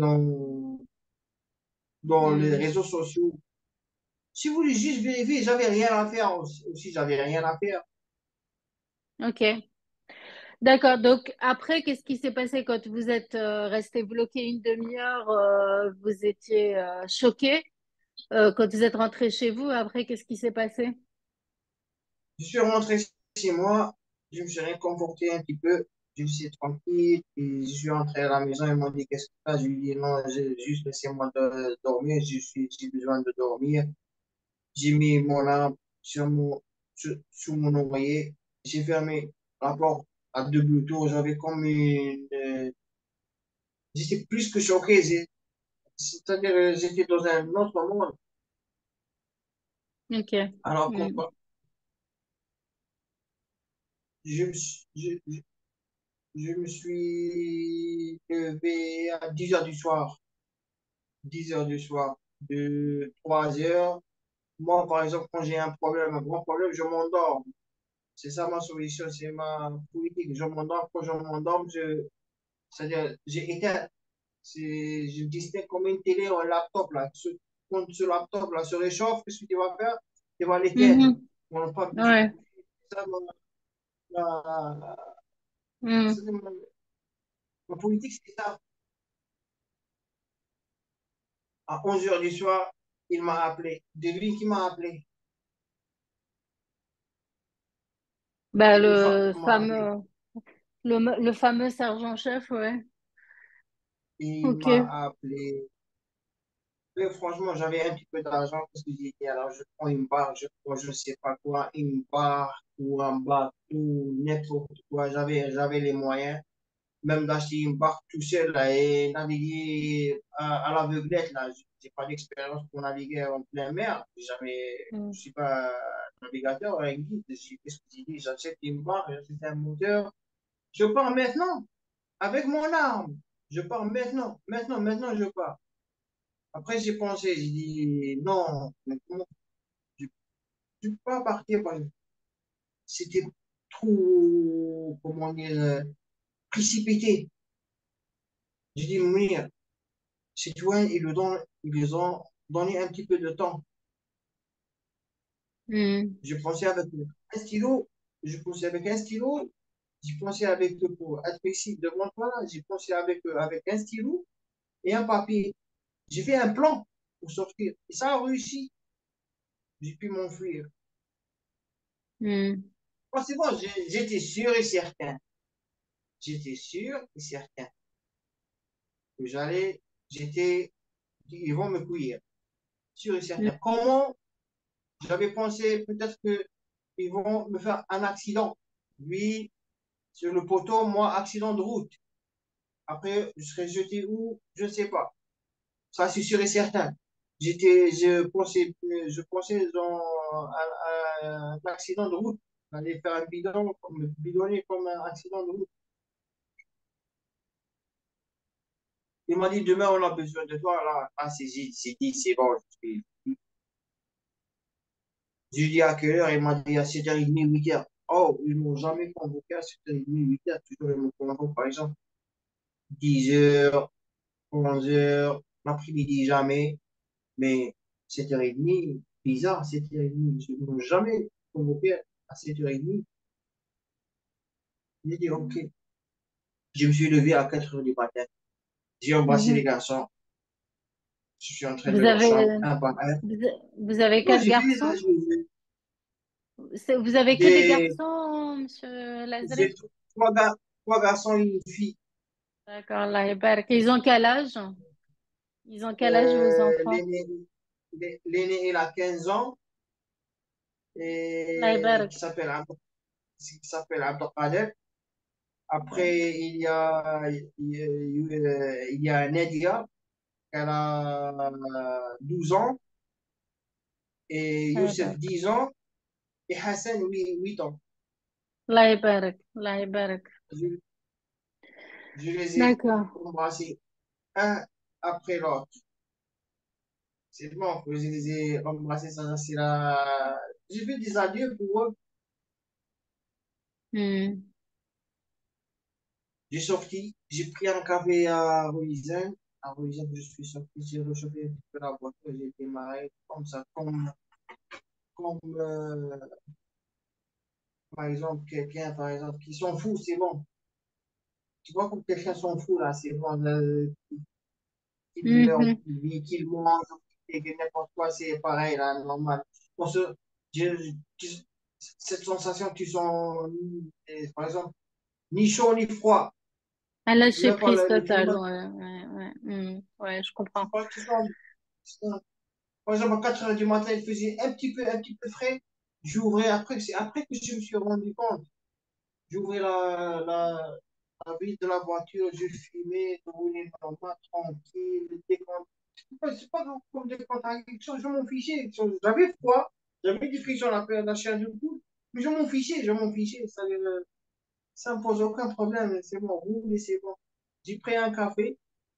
dans les Hmm. réseaux sociaux. Si vous voulez juste vérifier, j'avais rien à faire aussi, j'avais rien à faire. Ok. D'accord. Donc, après, qu'est-ce qui s'est passé quand vous êtes resté bloqué une demi-heure? Vous étiez choqué. Quand vous êtes rentré chez vous, après, qu'est-ce qui s'est passé? Je suis rentré chez moi, je me suis réconforté un petit peu, je suis tranquille, et je suis rentré à la maison, ils m'ont dit qu'est-ce que tu as? Je lui ai dit non, juste laissez-moi dormir, j'ai besoin de dormir. J'ai mis mon lampe sous mon oreiller, j'ai fermé la porte à double tour, j'avais comme j'étais plus que choqué, c'est-à-dire j'étais dans un autre monde. Ok. Alors, Hmm. je, me suis- je me suis levé à 10 heures du soir. 10 heures du soir. De 3 heures. Moi, par exemple, quand j'ai un problème, un grand problème, je m'endors. C'est ça ma solution, c'est ma politique. Je m'endors. Quand je m'endors, c'est-à-dire, j'ai éteint. Je distingue comme une télé ou un laptop, là. Quand ce laptop, là, se réchauffe, qu'est-ce que tu vas faire? Tu vas l'éteindre. Mhm. On n'a pas besoin Ouais. de ça. Ma- Hmm. c'est ma politique, c'est ça. À 11 heures du soir, il m'a appelé. De lui qui m'a appelé. Bah, Une femme qui m'a appelé. le fameux sergent-chef, ouais. Il Ok. m'a appelé. Mais franchement, j'avais un petit peu d'argent parce que j'ai dit, alors je prends une barque, je prends je ne sais pas quoi, une barque ou un bateau, n'importe quoi. J'avais les moyens, même d'acheter une barque tout seul là, et naviguer à l'aveuglette. Là. Je n'ai pas d'expérience pour naviguer en pleine mer. Hmm. Je suis pas navigateur, un guide. Qu'est-ce que j'ai dit? J'achète une barque, j'achète un moteur. Je pars maintenant avec mon arme. Je pars maintenant, maintenant, maintenant, je pars. Après, j'ai pensé, j'ai dit, non, mais comment, je ne peux pas partir. C'était trop, comment dire, précipité. J'ai dit, Mounir, c'est toi, ils lui ont donné un petit peu de temps. Hmm. Je pensais avec un stylo, je pensais avec un stylo, j'ai pensé avec, pour être ici devant toi, j'ai pensé avec un stylo et un papier. J'ai fait un plan pour sortir. Et ça a réussi. J'ai pu m'enfuir. Hmm. Bon, c'est bon, j'étais sûr et certain. J'étais sûr et certain que ils vont me couiller. Sûr et Hmm. certain. Comment? J'avais pensé peut-être qu'ils vont me faire un accident. Lui, sur le poteau, moi, accident de route. Après, je serais jeté où? Je ne sais pas. Ça, c'est sûr et certain. Je pensais dans un accident de route. Aller faire un bidon, me bidonner comme un accident de route. Il m'a dit, demain, on a besoin de toi. Là, ah, c'est dit, c'est bon. Je lui ai dit à quelle heure? Il m'a dit à 7h30, 8h. Oh, ils m'ont jamais convoqué à 7h30, 8h. Toujours, ils me convoquent, par exemple, 10h, 11h, l'après-midi, jamais. Mais 7h30, bizarre, 7h30. Ils ne m'ont jamais convoqué à 7h30. J'ai dit, OK. Je me suis levé à 4 heures du matin. J'ai embrassé les Mhm. garçons. Je suis entré Vous dans leur chambre, avez, un par un. vous avez Moi, quatre j'ai fait ça. garçons? Vous avez que des J'ai garçons, Monsieur Lazare? j'ai trois garçons et une fille. D'accord, Allah يبارك. Ils ont quel âge? Ils ont quel âge, vos enfants? L'aîné, l'aîné, il a 15 ans Allah et يبارك. qui s'appelle Abdelkader. Après, il y a Nadia, elle a 12 ans, et الله Youssef, يبارك. 10 ans, et Hassan, 8 ans. الله يبارك. الله يبارك. Je, je les ai D'accord. embrassés un après l'autre. C'est bon, je les ai embrassés, ça, c'est la... J'ai fait des adieux pour eux. Hmm. J'ai sorti, j'ai pris un café à Ruizen. À Ruizen, je suis sorti, j'ai réchauffé un petit peu la voiture, j'ai démarré comme ça, comme par exemple, quelqu'un, par exemple, qui s'en fout, c'est bon. Tu vois, comme quelqu'un s'en fout, là, c'est bon, qu'il meurt, Mhm. qu'il vit, qu'il mange, et que n'importe quoi, c'est pareil, là, normal. On se, cette sensation qu'ils sont, par exemple, ni chaud ni froid, Un lâcher même pas prise le total. climat, Ouais, ouais, ouais. Hmm. Ouais, je comprends. c'est pas qu'ils sont. Par exemple, à 4 heures du matin, il faisait un petit peu frais. J'ouvrais après, c'est après que je me suis rendu compte. J'ouvrais la vitre de la voiture, je fumais, je roulais normal, tranquille, décompte. C'est pas comme décompte à quelque chose, je m'en fichais. J'avais froid, j'avais des frissons la chair du cou, mais je m'en fichais. Ça me pose aucun problème, c'est bon, roulez, c'est bon. J'ai pris un café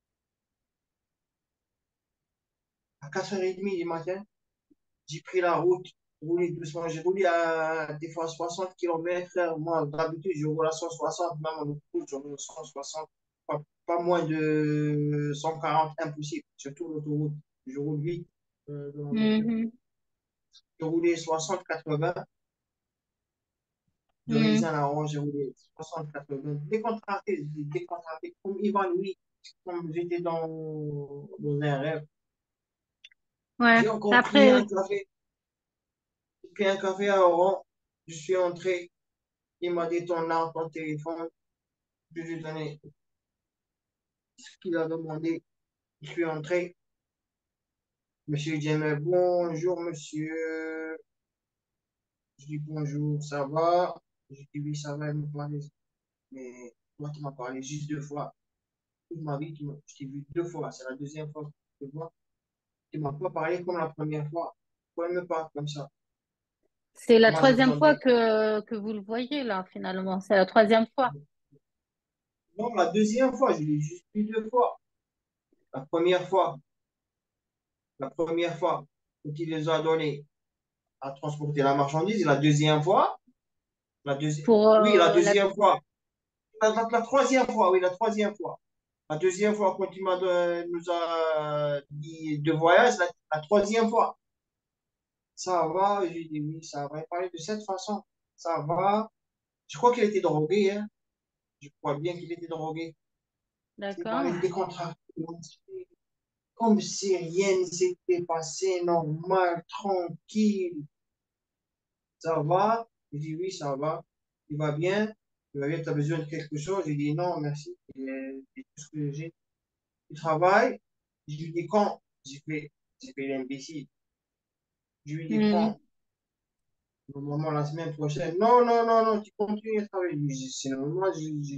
à 4h30 du matin. J'ai pris la route, roulé doucement. J'ai roulé à des fois 60 km/h. Moi, d'habitude, je roule à 160, même en route, je roule à 160. Pas moins de 140, impossible. Surtout l'autoroute. Je roule vite dans la voiture. Mhm. J'ai roulé 60-80. De Hmm. Rizal à Oran, j'ai roulé 60-80. Décontracté, comme évanoui, comme j'étais dans un rêve. Ouais. J'ai encore pris un Après, café. J'ai pris un café à Oran. Je suis entré. Il m'a dit ton nom, ton téléphone. Je lui ai donné ce qu'il a demandé. Je suis entré. Monsieur Jamel, bonjour monsieur. Je dis bonjour, ça va? Je dis oui, ça va, il me parlait. Mais toi, tu m'as parlé juste 2 fois. Toute ma vie, je t'ai vu 2 fois. C'est la deuxième fois que je te vois. Tu ne m'as pas parlé comme la première fois. Pourquoi il me parle comme ça? c'est la Moi, troisième fois j'attendais. que vous le voyez, là, finalement. C'est la troisième fois. Non, la deuxième fois, je l'ai juste vu 2 fois. La première fois, la première fois, quand il les a donnés à transporter la marchandise. Et la deuxième fois, Pour oui, la la... deuxième fois. La troisième fois, oui, la troisième fois. La deuxième fois, quand nous a dit de voyage, la troisième fois. Ça va, j'ai dit oui, ça va. Il parlait de cette façon. Ça va. Je crois qu'il était drogué, hein. Je crois bien qu'il était drogué. Il parlait D'accord. des contrats. Comme si rien ne s'était passé, normal, tranquille. Ça va? Il dit oui, ça va. Il va bien. Il va bien, tu as besoin de quelque chose? J'ai dit non, merci. Et tout ce que j'ai. Tu travailles? Je lui dis quand? J'ai fait l'imbécile. Je lui dis Hmm. quand? Normalement la semaine prochaine. Non, non, non, non, tu continues à travailler. Je dis, c'est normal,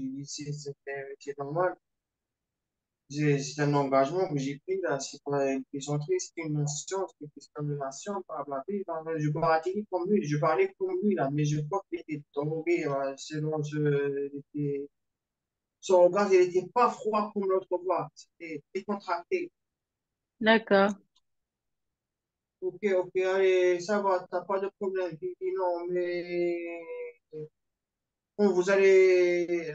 c'est normal. C'est un engagement que j'ai pris là. C'est pas une plaisanterie, c'est une nation, c'est une question de nation, blablabla. Je baratinais comme lui, je parlais comme lui là, mais je crois qu'il était drogué, selon son regard, il n'était pas froid comme l'autre fois. C'était décontracté. D'accord. Ok, ok, allez, ça va, t'as pas de problème. Je dis non, mais quand vous allez,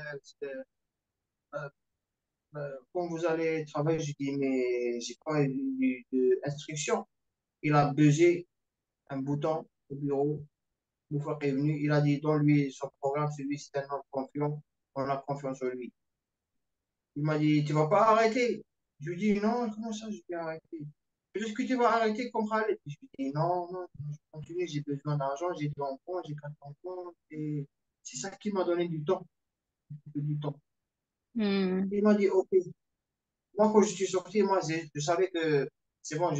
quand vous allez travailler, je dis, mais j'ai pas eu d'instruction. Il a buzzé un bouton au bureau. Une fois qu'il est venu, il a dit, dans lui, son programme, celui, c'est un homme confiant, on a confiance en lui. Il m'a dit, tu vas pas arrêter. Je lui dis, non, comment ça, je vais arrêter? Est-ce que tu vas arrêter comme Khaled? Je lui dis, non, non, je continue, j'ai besoin d'argent, j'ai deux enfants, j'ai quatre enfants, et c'est ça qui m'a donné du temps, du temps. Hmm. Il m'a dit, OK. Moi, quand je suis sorti, moi, je savais que c'est bon,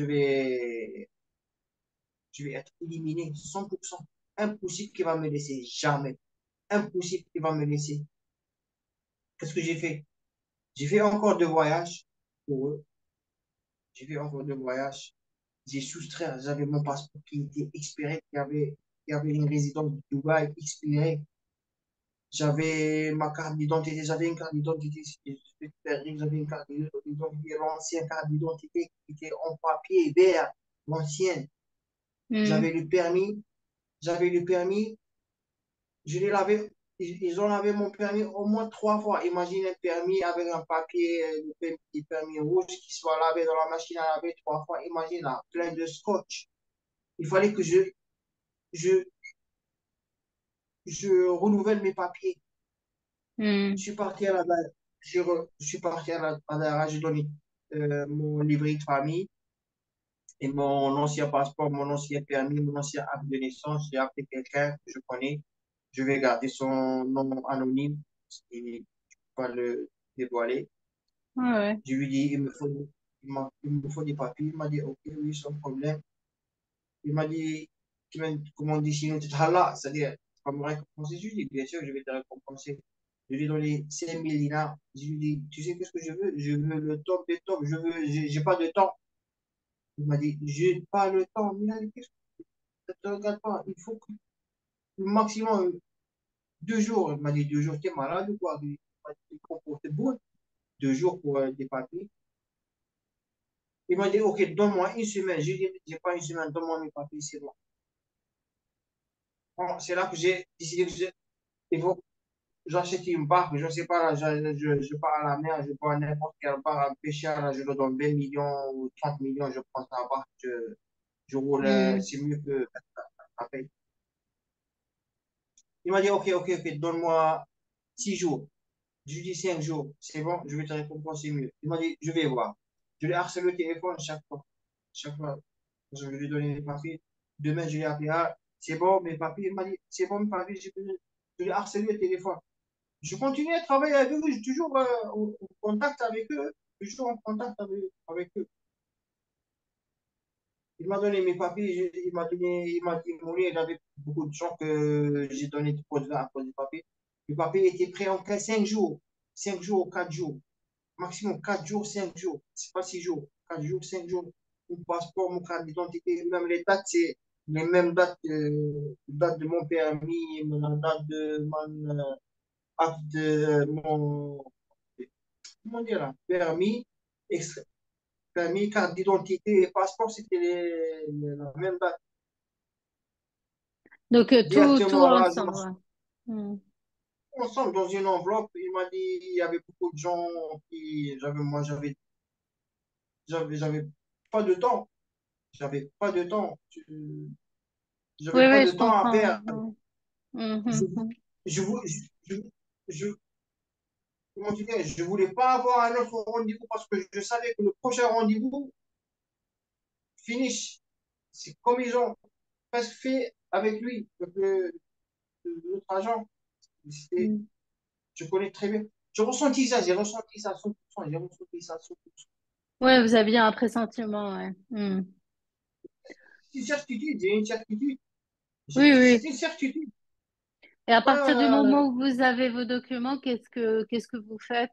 je vais être éliminé 100%. Impossible qu'il va me laisser, jamais. Impossible qu'il va me laisser. Qu'est-ce que j'ai fait? J'ai fait encore deux voyages pour eux. J'ai fait encore deux voyages. J'ai soustrait, j'avais mon passeport qui était expiré, qui avait une résidence de Dubaï expirée. J'avais ma carte d'identité, j'avais une carte d'identité, j'avais une carte d'identité, l'ancienne carte d'identité qui était en papier vert, l'ancienne. Hmm. J'avais le permis, j'avais le permis, je l'ai lavé, ils ont lavé mon permis au moins trois fois. Imagine un permis avec un papier, le petit permis rouge qui soit lavé dans la machine à laver trois fois. Imagine là, plein de scotch. Il fallait que je, je renouvelle mes papiers. Je Hmm. suis parti à la, je suis parti à la j'ai donné mon livret de famille et mon ancien passeport, mon ancien permis, mon ancien acte de naissance. J'ai appelé quelqu'un que je connais. Je vais garder son nom anonyme et je ne peux pas le dévoiler. Ouais, ouais. Je lui dis, il me faut des papiers. Il m'a dit, OK, oui, sans problème. Il m'a dit, comment on dit chez nous, là, c'est-à-dire, tu vas me récompenser. Je lui dis, bien sûr, je vais te récompenser. Je lui ai donné 5 000 dinars. Je lui dis, tu sais qu'est-ce que je veux? Je veux le top des tops. J'ai pas de temps. Il m'a dit, j'ai pas le temps. Mais il a dit, qu'est-ce que ça te regarde pas? Il faut que, le maximum 2 jours. Il m'a dit, 2 jours, t'es malade ou quoi? Il m'a dit, il faut pour te boule. 2 jours pour des papiers. Il m'a dit, OK, donne-moi une semaine. J'ai dit, j'ai pas une semaine, donne-moi mes papiers, c'est bon. Bon, c'est là que j'ai décidé que il faut j'achète une barque, je ne sais pas, là, je pars à la mer, je prends n'importe quelle barque à pêcher, là, je leur donne 20 millions ou 30 millions, je prends sa barque, je roule, Hmm. c'est mieux que la paye. Il m'a dit, OK, OK, OK, donne-moi 6 jours. Je lui dis 5 jours, c'est bon, je vais te récompenser mieux. Il m'a dit, je vais voir. Je lui harcèle le téléphone chaque fois. Chaque fois, je lui ai donné mes papiers. Demain, je lui ai appelé, ah, c'est bon, mes papiers. Il m'a dit, c'est bon, mes papiers, je lui ai harcelé le téléphone. Je continue à travailler avec eux, je suis toujours en contact avec eux, toujours en contact avec eux. Il m'a donné mes papiers, il m'a dit, Mouli, il y avait beaucoup de gens que j'ai donné de code à cause des papiers. Les papiers étaient prêts en 5 jours, 5 jours, 4 jours, maximum 4 jours, 5 jours, c'est pas 6 jours, 4 jours, 5 jours. Mon passeport, mon carte d'identité, même les dates, c'est les mêmes dates, date de mon permis, la date de mon acte de mon comment dire là, permis, carte d'identité et passeport, c'était la même date. Donc, tout Directement à ensemble. l'agence, Ouais. Hmm. ensemble dans une enveloppe. Il m'a dit, il y avait beaucoup de gens qui, moi, j'avais pas de temps. J'avais pas de temps. Oui, J'avais pas oui, de je temps à comprends. perdre. Hmm. Je, Mhm, mhm. je, je, je, comment tu dis, je voulais pas avoir un autre rendez-vous parce que je savais que le prochain rendez-vous, finish. C'est comme ils ont presque fait avec lui, l'autre agent. C'était- Hmm. Je connais très bien. J'ai ressenti ça 100%, j'ai ressenti ça 100%. Ouais, vous aviez un pressentiment, ouais. Hmm. C'est une certitude, j'ai une certitude. Oui, C'est oui. une certitude. Et à Ouais, partir du moment où vous avez vos documents, qu'est-ce que vous faites?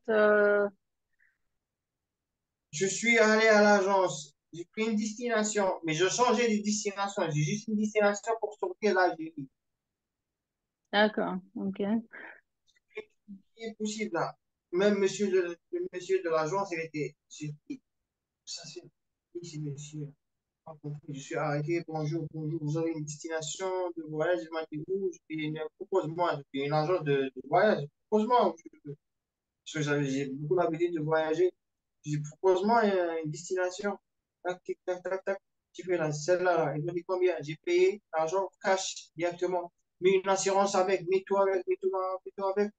je suis allé à l'agence, j'ai pris une destination, mais je changeais de destination. J'ai juste une destination pour sortir l'Algérie. D'accord, ok. Ce qui est possible là. Même le monsieur de l'agence, il était. Ça, c'est monsieur. Pas compris. Je suis arrêté. Bonjour, bonjour. Vous avez une destination de voyage? Il m'a dit où? Propose-moi. J'ai une agence de voyage. Propose-moi. Parce que j'ai beaucoup l'habitude de voyager. Je dis, propose-moi une destination. Tac, tic, tac, tac, tac. Tu fais là, celle-là. Là. Il m'a dit combien? J'ai payé l'argent cash directement. mets une assurance avec, mets-toi avec, mets-toi avec.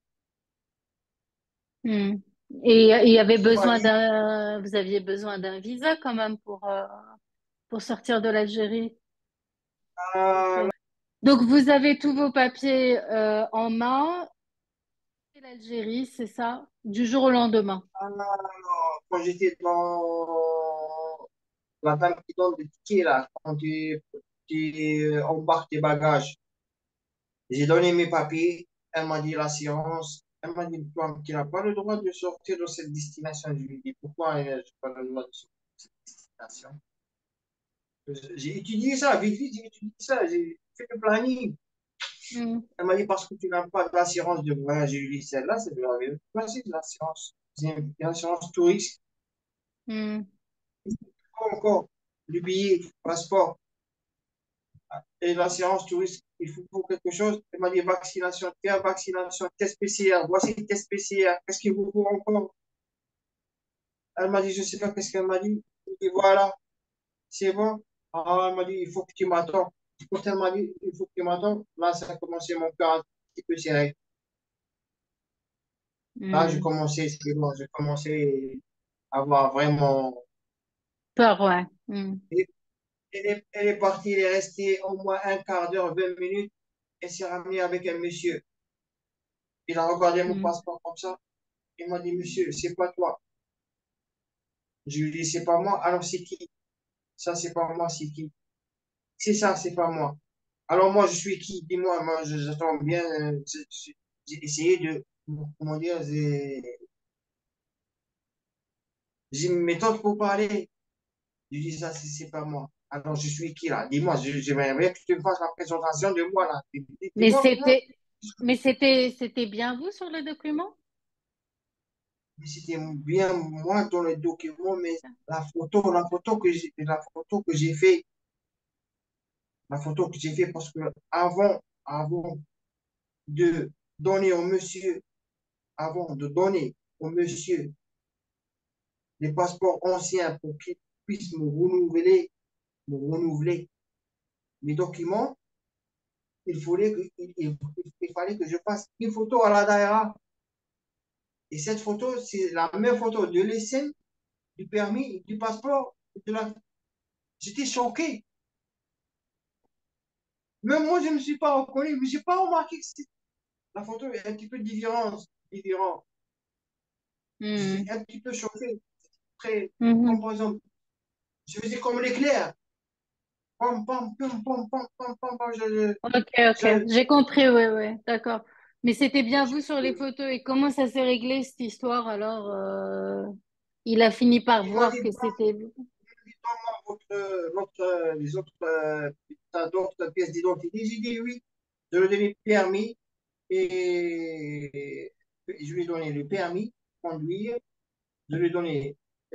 Hmm. Et il y avait Il m'a besoin dit, vous aviez besoin d'un visa quand même pour sortir de l'Algérie. ah, Ok. Donc vous avez tous vos papiers en main, et l'Algérie, c'est ça, du jour au lendemain. ah, quand j'étais dans la dame qui donne des tickets, là, quand tu embarques tes bagages, j'ai donné mes papiers, elle m'a dit l'assurance, elle m'a dit, toi, tu n'as pas le droit de sortir de cette destination. Je lui ai dit, pourquoi je n'ai pas le droit de sortir de cette destination? J'ai étudié ça, vite, vite, j'ai étudié ça, j'ai fait le planning. Hmm. Elle m'a dit, parce que tu n'as pas d'assurance de voyage, j'ai dit, celle-là, c'est de la vérité. C'est de l'assurance. C'est une assurance touriste. Hmm. Encore, le billet, le passeport et l'assurance touriste, il faut pour quelque chose. Elle m'a dit, vaccination, faire vaccination, test PCR, voici le test PCR, qu'est-ce qu'il vous faut encore? Elle m'a dit, je ne sais pas qu'est-ce qu'elle m'a dit. Je dit, voilà, c'est bon. Ah, elle m'a dit, il faut que tu m'attends. Quand elle m'a dit, il faut que tu m'attends, là, ça a commencé mon cœur un petit peu serré. Là, j'ai Hmm. commencé, c'est bon, j'ai commencé à avoir vraiment. Peur, ouais. Hmm. Elle est, elle est partie, elle est restée au moins un quart d'heure, 20 minutes. Elle s'est ramenée avec un monsieur. Il a regardé mon Hmm. passeport comme ça. Il m'a dit, monsieur, c'est pas toi. Je lui ai dit, c'est pas moi. Alors, c'est qui? Ça, c'est pas moi, c'est qui? C'est ça, c'est pas moi. Alors, moi, je suis qui? Dis-moi, moi, j'attends bien. J'ai essayé de, comment dire, j'ai une méthode pour parler. Je lui dis, ça, c'est pas moi. Alors, je suis qui là? Dis-moi, j'aimerais que tu me fasses la présentation de moi là. Mais Dis-moi comment. c'était bien vous sur le document? Mais c'était bien moi dans le document, mais la photo que j'ai fait, la photo que j'ai fait, parce que avant de donner au monsieur, avant de donner au monsieur les passeports anciens pour qu'il puisse me renouveler mes documents, il fallait que je fasse une photo à la daïra. Et cette photo, c'est la même photo de l'essai, du permis, du passeport. De la... J'étais choqué. Même moi, je ne me suis pas reconnu, mais je n'ai pas remarqué que la photo est un petit peu différente. Différent. Hmm. J'étais un petit peu choqué. Très, comme Mhm. par exemple, je faisais comme l'éclair. Pam, pam, pam, pam, pam, pam, pam, pam, Ok, ok. je, J'ai compris, oui, oui. D'accord. Mais c'était bien vous sur les je- photos. Et comment ça s'est réglé cette histoire alors il a fini par il m'a voir dit, que c'était vous. donne-moi les autres, t'as d'autres pièces d'identité. J'ai dit oui. Je lui ai donné le permis et je lui ai donné le permis de conduire. Je lui ai donné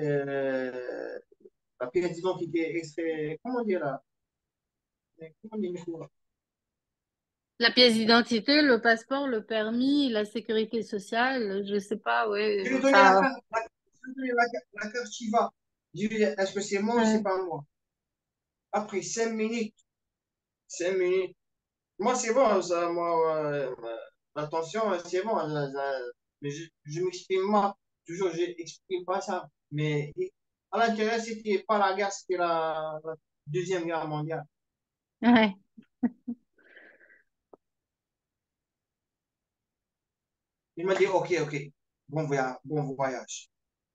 la pièce d'identité extrait. Comment dire là? Comment dire, Nicolas. La pièce d'identité, le passeport, le permis, la sécurité sociale, je sais pas, Je ouais. lui ai donné Enfin, je lui ai donné la carte Chiva. Je lui ai dit, est-ce que c'est moi ou c'est ouais. pas moi? Après 5 minutes, 5 minutes. Moi, c'est bon, ça, moi, l'attention, c'est bon. Mais je m'exprime pas. Toujours, je n'exprime pas ça. Mais à l'intérieur, c'était pas la guerre, c'était la Deuxième Guerre mondiale. Ouais. Il m'a dit, OK, OK, bon voyage, bon voyage.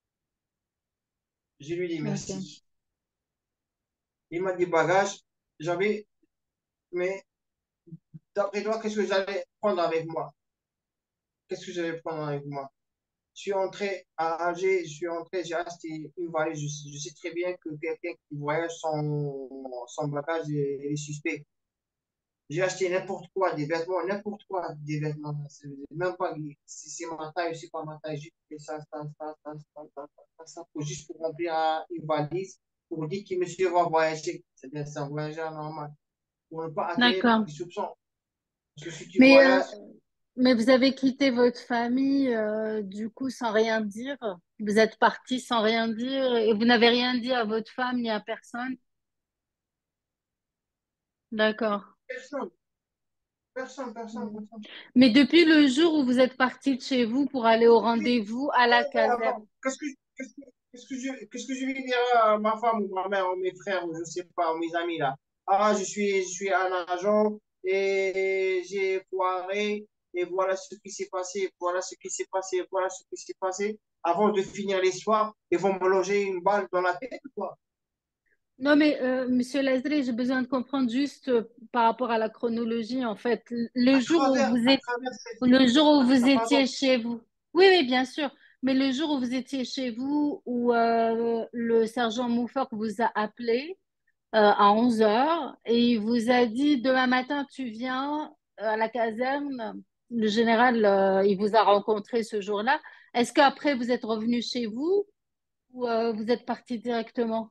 Je lui ai dit Ok. merci. Il m'a dit bagage. J'avais, mais d'après toi, qu'est-ce que j'allais prendre avec moi? Qu'est-ce que j'allais prendre avec moi? Je suis entré à Alger, je suis entré, j'ai acheté une valise. Je sais très bien que quelqu'un qui voyage sans bagage est suspect. J'ai acheté n'importe quoi, des vêtements, n'importe quoi, des vêtements. C'est même pas si c'est ma taille ou c'est pas ma taille. J'ai fait ça, juste pour remplir une valise pour dire que monsieur va voyager. C'est-à-dire c'est un voyageur normal. Pour ne pas attirer D'accord. les soupçons. Parce que si tu Mais, voyages, mais vous avez quitté votre famille du coup sans rien dire. Vous êtes parti sans rien dire et vous n'avez rien dit à votre femme ni à personne. D'accord. personne, Personne, personne, Mm. personne. Mais depuis le jour où vous êtes parti de chez vous pour aller au Oui, rendez-vous à la attends, caserne. qu'est-ce que je vais dire à ma femme ou ma mère ou mes frères ou je sais pas, ou mes amis là? Ah, je suis un agent et j'ai foiré et voilà ce qui s'est passé, voilà ce qui s'est passé, voilà ce qui s'est passé. Avant de finir l'histoire, ils vont me loger une balle dans la tête, quoi. Non, mais Monsieur Lazare, j'ai besoin de comprendre juste par rapport à la chronologie, en fait, À travers cette le jour où histoire, vous pardon. étiez chez vous. Oui, oui, bien sûr. Mais le jour où vous étiez chez vous, où le sergent Moufok vous a appelé à 11 heures et il vous a dit demain matin, tu viens à la caserne. Le général, il vous a rencontré ce jour-là. Est-ce qu'après, vous êtes revenu chez vous ou vous êtes parti directement?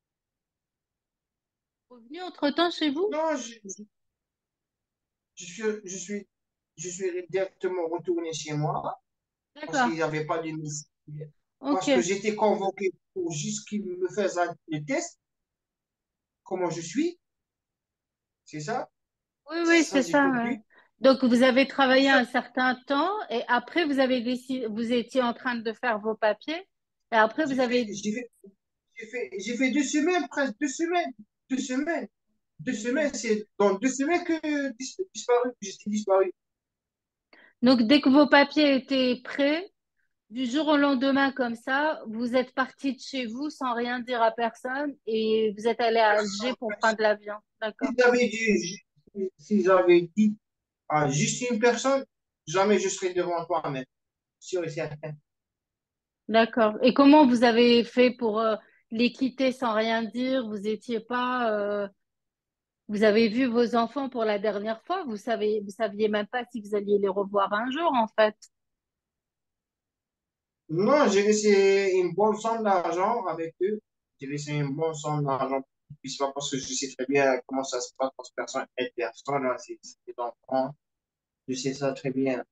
Revenu entre-temps chez vous? Non, je suis, je suis, je suis directement retourné chez moi parce D'accord. qu'il n'y avait pas de mission. Ok. Parce que j'étais convoqué pour juste qu'ils me fassent le test, comment je suis, c'est ça? Oui, oui, Ça, c'est j'ai ça, ouais. compris. Donc, vous avez C'est travaillé ça. un certain temps et après, vous avez décidé, vous étiez en train de faire vos papiers et après, J'ai vous fait, avez... j'ai fait 2 semaines, presque 2 semaines, 2 semaines. Deux Ok. semaines, c'est dans 2 semaines que disparu, que j'étais disparu. Donc, dès que vos papiers étaient prêts, du jour au lendemain, comme ça, vous êtes parti de chez vous sans rien dire à personne et vous êtes allé à Alger pour prendre l'avion. D'accord. Si j'avais dit à juste une personne, jamais je serais devant toi, mais sûr et certain. D'accord. Et comment vous avez fait pour les quitter sans rien dire? Vous étiez pas, vous avez vu vos enfants pour la dernière fois. Vous saviez même pas si vous alliez les revoir un jour, en fait. Non, j'ai laissé une bonne somme d'argent avec eux. J'ai laissé une bonne somme d'argent. Puis c'est pas parce que je sais très bien comment ça se passe parce que personne aide personne, là, c'est des enfants. Je sais ça très bien.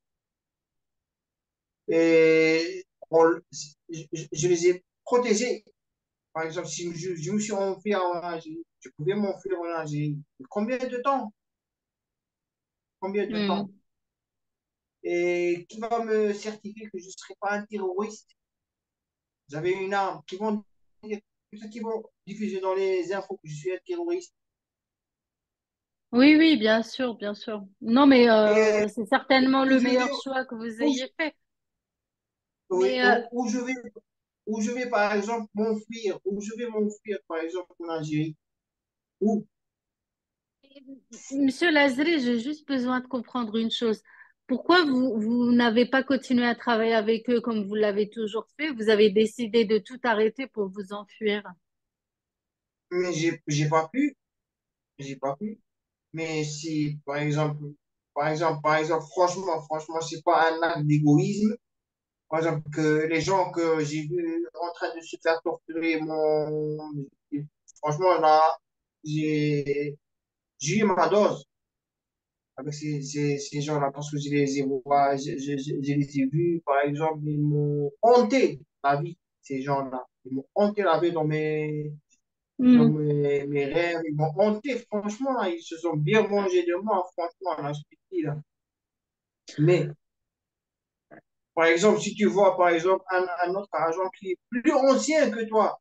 Et je les ai protégés. Par exemple, si je me suis enfui en Algérie, je pouvais m'enfuir en Algérie. Combien de temps? Combien de temps? Hmm. Et qui va me certifier que je ne serai pas un terroriste? J'avais une arme. Qui vont diffuser dans les infos que je suis un terroriste. Oui, oui, bien sûr, bien sûr. Non, mais Et c'est certainement où le je vais, meilleur choix que vous où je, ayez fait. oui, Mais où je vais, par exemple, m'enfuir, où je vais m'enfuir, par exemple, en Algérie. Où? Monsieur Lazare, j'ai juste besoin de comprendre une chose. Pourquoi vous n'avez pas continué à travailler avec eux comme vous l'avez toujours fait? Vous avez décidé de tout arrêter pour vous enfuir. Mais j'ai pas pu. Mais si, par exemple, franchement, c'est pas un acte d'égoïsme. Par exemple, que les gens que j'ai vus en train de se faire torturer, franchement, là, j'ai, j'ai eu ma dose avec ces gens-là parce que je les ai, je les ai vus, par exemple, ils m'ont hanté la vie, ces gens-là. Ils m'ont hanté la vie Hmm. mes rêves, ils m'ont hanté, franchement, là, ils se sont bien mangés de moi, franchement, là, je te dis, là. Mais, par exemple, si tu vois, par exemple, un autre agent qui est plus ancien que toi,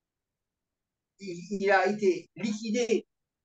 il a été liquidé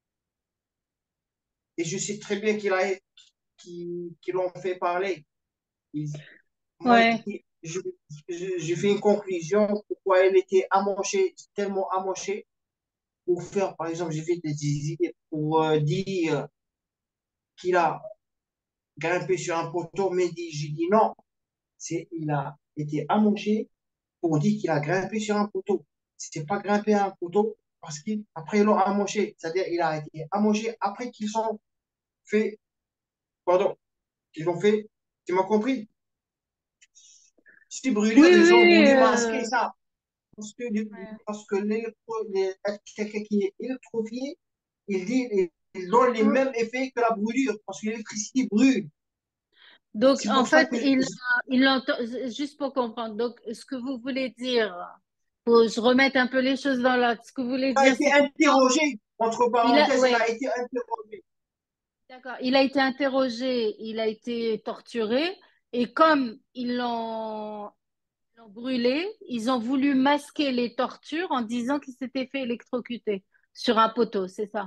et je sais très bien qu'ils l'ont fait parler. Il- moi, Ouais. je fais une conclusion pourquoi elle était amochée, tellement amochée pour faire, par exemple, j'ai fait des idées pour dire qu'il a grimpé sur un poteau, mais j'ai dit non, il a été amoché pour dire qu'il a grimpé sur un poteau. C'était pas grimpé à un poteau parce qu'après ils l'ont amoché. C'est-à-dire il a été amoché après qu'ils ont fait, pardon, qu'ils ont fait, tu m'as compris? Ces Oui, brûlures, les gens oui. voulaient masquer ça. Parce que, Ouais. parce que quelqu'un qui est électrofié, il donne les mêmes effets que la brûlure, parce que l'électricité brûle. Donc, C'est en pour ça fait, que il l'entend, juste pour comprendre. Donc, ce que vous voulez dire, faut que je remette un peu les choses dans l'ordre. Ce que vous voulez il a dire, été c'est interrogé, entre il a, parenthèses, il ouais, a été interrogé. D'accord. Il a été interrogé, il a été torturé, et comme ils l'ont brûlé, ils ont voulu masquer les tortures en disant qu'il s'était fait électrocuter sur un poteau, c'est ça?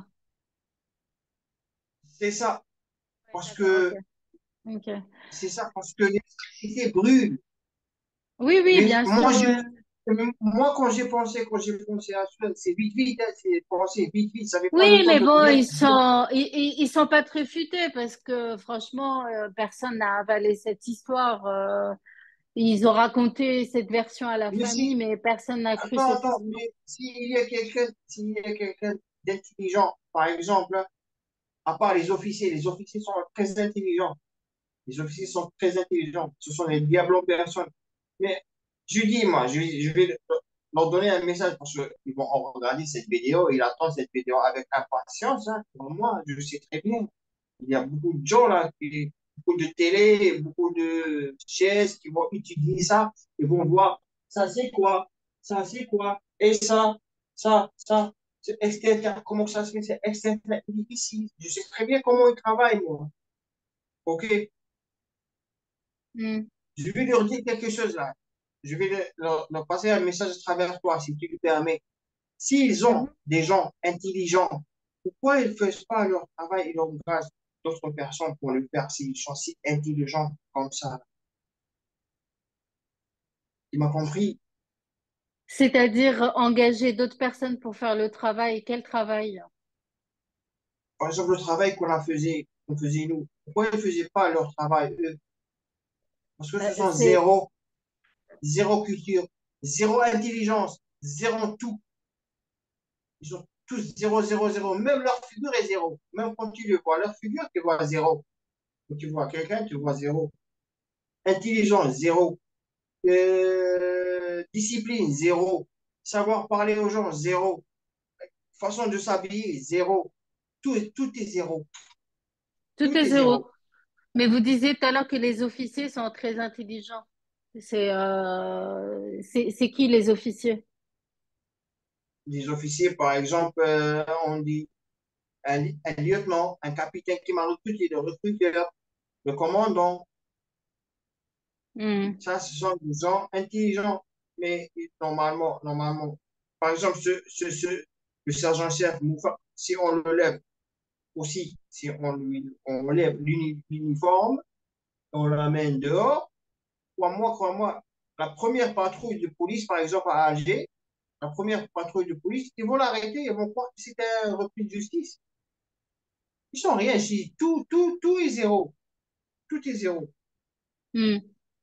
C'est ça, Ouais, parce d'accord, ok. que Ok. c'est ça, parce que l'électricité brûle. Oui, oui, Mais bien sûr, moi, ouais. moi, quand j'ai pensé à ça, c'est vite, vite, hein, c'est pensé vite, vite. Ça fait Oui, pas le temps mais de bon, mettre. ils sont pas très futés parce que franchement, personne n'a avalé cette histoire. Ils ont raconté cette version à la Mais famille, si, mais personne n'a cru attends, cette attends, histoire. mais s'il y a quelqu'un d'intelligent, par exemple, hein, à part les officiers sont très intelligents. Les officiers sont très intelligents. Ce sont des diables en personne. Mais je dis, moi, je vais leur donner un message parce qu'ils vont regarder cette vidéo. Ils attendent cette vidéo avec impatience. Hein. Pour moi, je sais très bien. Il y a beaucoup de gens là, beaucoup de télé, beaucoup de chaises qui vont étudier ça. Ils vont voir ça c'est quoi, ça c'est quoi, et ça, c'est externe. Comment ça se fait, c'est externe ici. Je sais très bien comment ils travaillent, moi. OK? Hmm. Je vais leur dire quelque chose là. Je vais leur passer un message à travers toi, si tu le permets. S'ils ont Mhm. des gens intelligents, pourquoi ils ne font pas leur travail et leur grâce d'autres personnes pour le faire s'ils sont si intelligents comme ça? Tu m'as compris? C'est-à-dire engager d'autres personnes pour faire le travail. Quel travail? Par exemple, le travail qu'on faisait nous, pourquoi ils ne faisaient pas leur travail eux? Parce que ce sont C'est, zéro culture, zéro intelligence, zéro tout. Ils sont tous zéro, zéro, zéro. Même leur figure est zéro. Même quand tu le vois, leur figure, tu vois zéro. Quand tu vois quelqu'un, tu vois zéro. Intelligence, zéro. Discipline, zéro. Savoir parler aux gens, zéro. Façon de s'habiller, zéro. Tout est zéro. tout Tout est est zéro. zéro. Mais vous disiez tout à l'heure que les officiers sont très intelligents. C'est qui les officiers? Les officiers, par exemple, on dit un lieutenant, un capitaine qui m'a recruté, le recruteur, le commandant. Hmm. Ça, ce sont des gens intelligents. Mais normalement, par exemple, le sergent-chef, si on le lève aussi, si on lève l'uniforme, on l'amène dehors, crois-moi, la première patrouille de police, par exemple à Alger, la première patrouille de police, ils vont l'arrêter, ils vont croire que c'était un repris de justice. Ils sont rien ici. Tout est zéro. Tout est zéro. Hmm.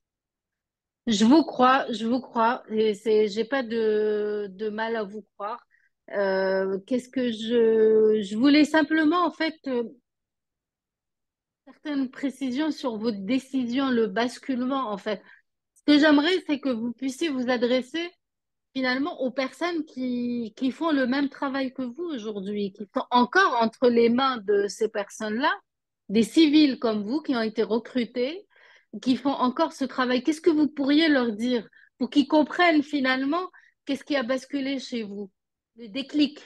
Je vous crois, je vous crois. Et j'ai pas de mal à vous croire. Qu'est-ce que je voulais simplement, en fait, certaines précisions sur votre décision, le basculement, en fait. Ce que j'aimerais, c'est que vous puissiez vous adresser finalement aux personnes qui font le même travail que vous aujourd'hui, qui sont encore entre les mains de ces personnes-là, des civils comme vous qui ont été recrutés, qui font encore ce travail. Qu'est-ce que vous pourriez leur dire pour qu'ils comprennent finalement qu'est-ce qui a basculé chez vous? Le déclic.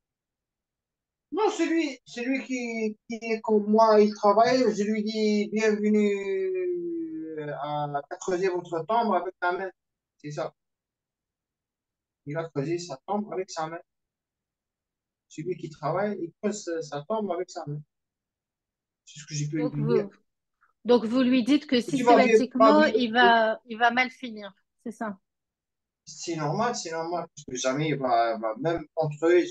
Non, celui qui est comme moi, il travaille, je lui dis bienvenue à creuser votre tombe avec ta main. C'est ça. Il a creusé sa tombe avec sa main. Celui qui travaille, il creuse sa tombe avec sa main. C'est ce que j'ai pu Donc lui dire. vous, donc vous lui dites que Tu m'as systématiquement, vu, il va mal finir. C'est ça. c'est normal, parce que jamais même entre eux,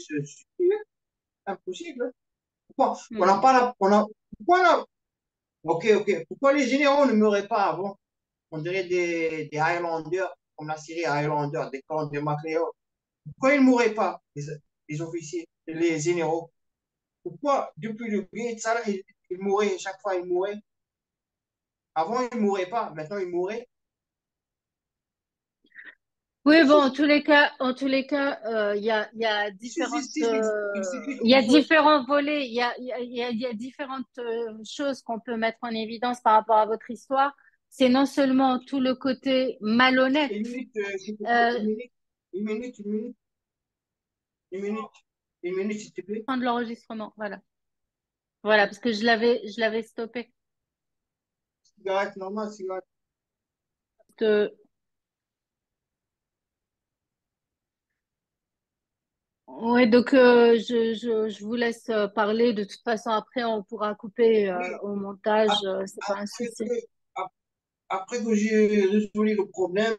impossible. Pourquoi? On n'a Hmm. pas la, on a, pourquoi là? Ok. Pourquoi les généraux ne meuraient pas avant? On dirait des Highlanders, comme la série Highlander, des camps de MacLeod. Pourquoi ils ne mouraient pas, les officiers, les généraux? Pourquoi, depuis le Gate, ça, ils mouraient, chaque fois ils mouraient? Avant, ils ne mouraient pas, maintenant ils mouraient. Oui, C'est bon, juste, en tous les cas, il y a justice exécute il y a toujours. différents volets, il y a différentes choses qu'on peut mettre en évidence par rapport à votre histoire. C'est non seulement tout le côté malhonnête, Une minute, s'il te plaît, euh, une minute, une minute, une minute, s'il te plaît. fin de l'enregistrement, voilà. Voilà, parce que je l'avais stoppé. Cigarette normale, cigarette. De- Ouais, donc je vous laisse parler. De toute façon, après, on pourra couper Oui, au montage. ap- C'est pas un après souci. que, ap- après que j'ai résolu le problème,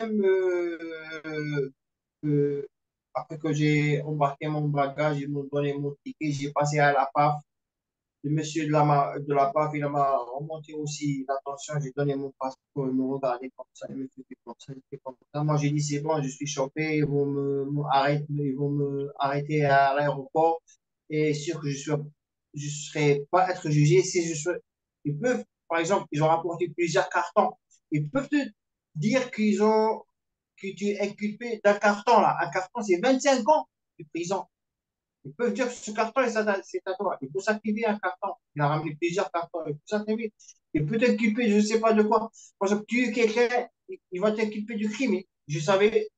euh, après que j'ai embarqué mon bagage, ils m'ont donné mon ticket, j'ai passé à la PAF. Le monsieur de la PAF, il m'a remonté aussi l'attention. J'ai donné mon passeport, il me regardait comme ça, il me faisait comme ça, il fait comme ça. Moi, j'ai dit, c'est bon, je suis chopé, ils vont me arrêter à l'aéroport. Et sûr que je serai pas être jugé si je suis. Ils peuvent, par exemple, ils ont rapporté plusieurs cartons. Ils peuvent te dire que tu es inculpé d'un carton, là. Un carton, c'est 25 ans de prison. Ils peuvent dire que ce carton, c'est à toi. Il faut s'activer un carton. Il a ramené plusieurs cartons. Il faut s'activer. Il peut t'inculper, je ne sais pas de quoi. Par exemple, tu es quelqu'un, il va t'inculper du crime. Je savais,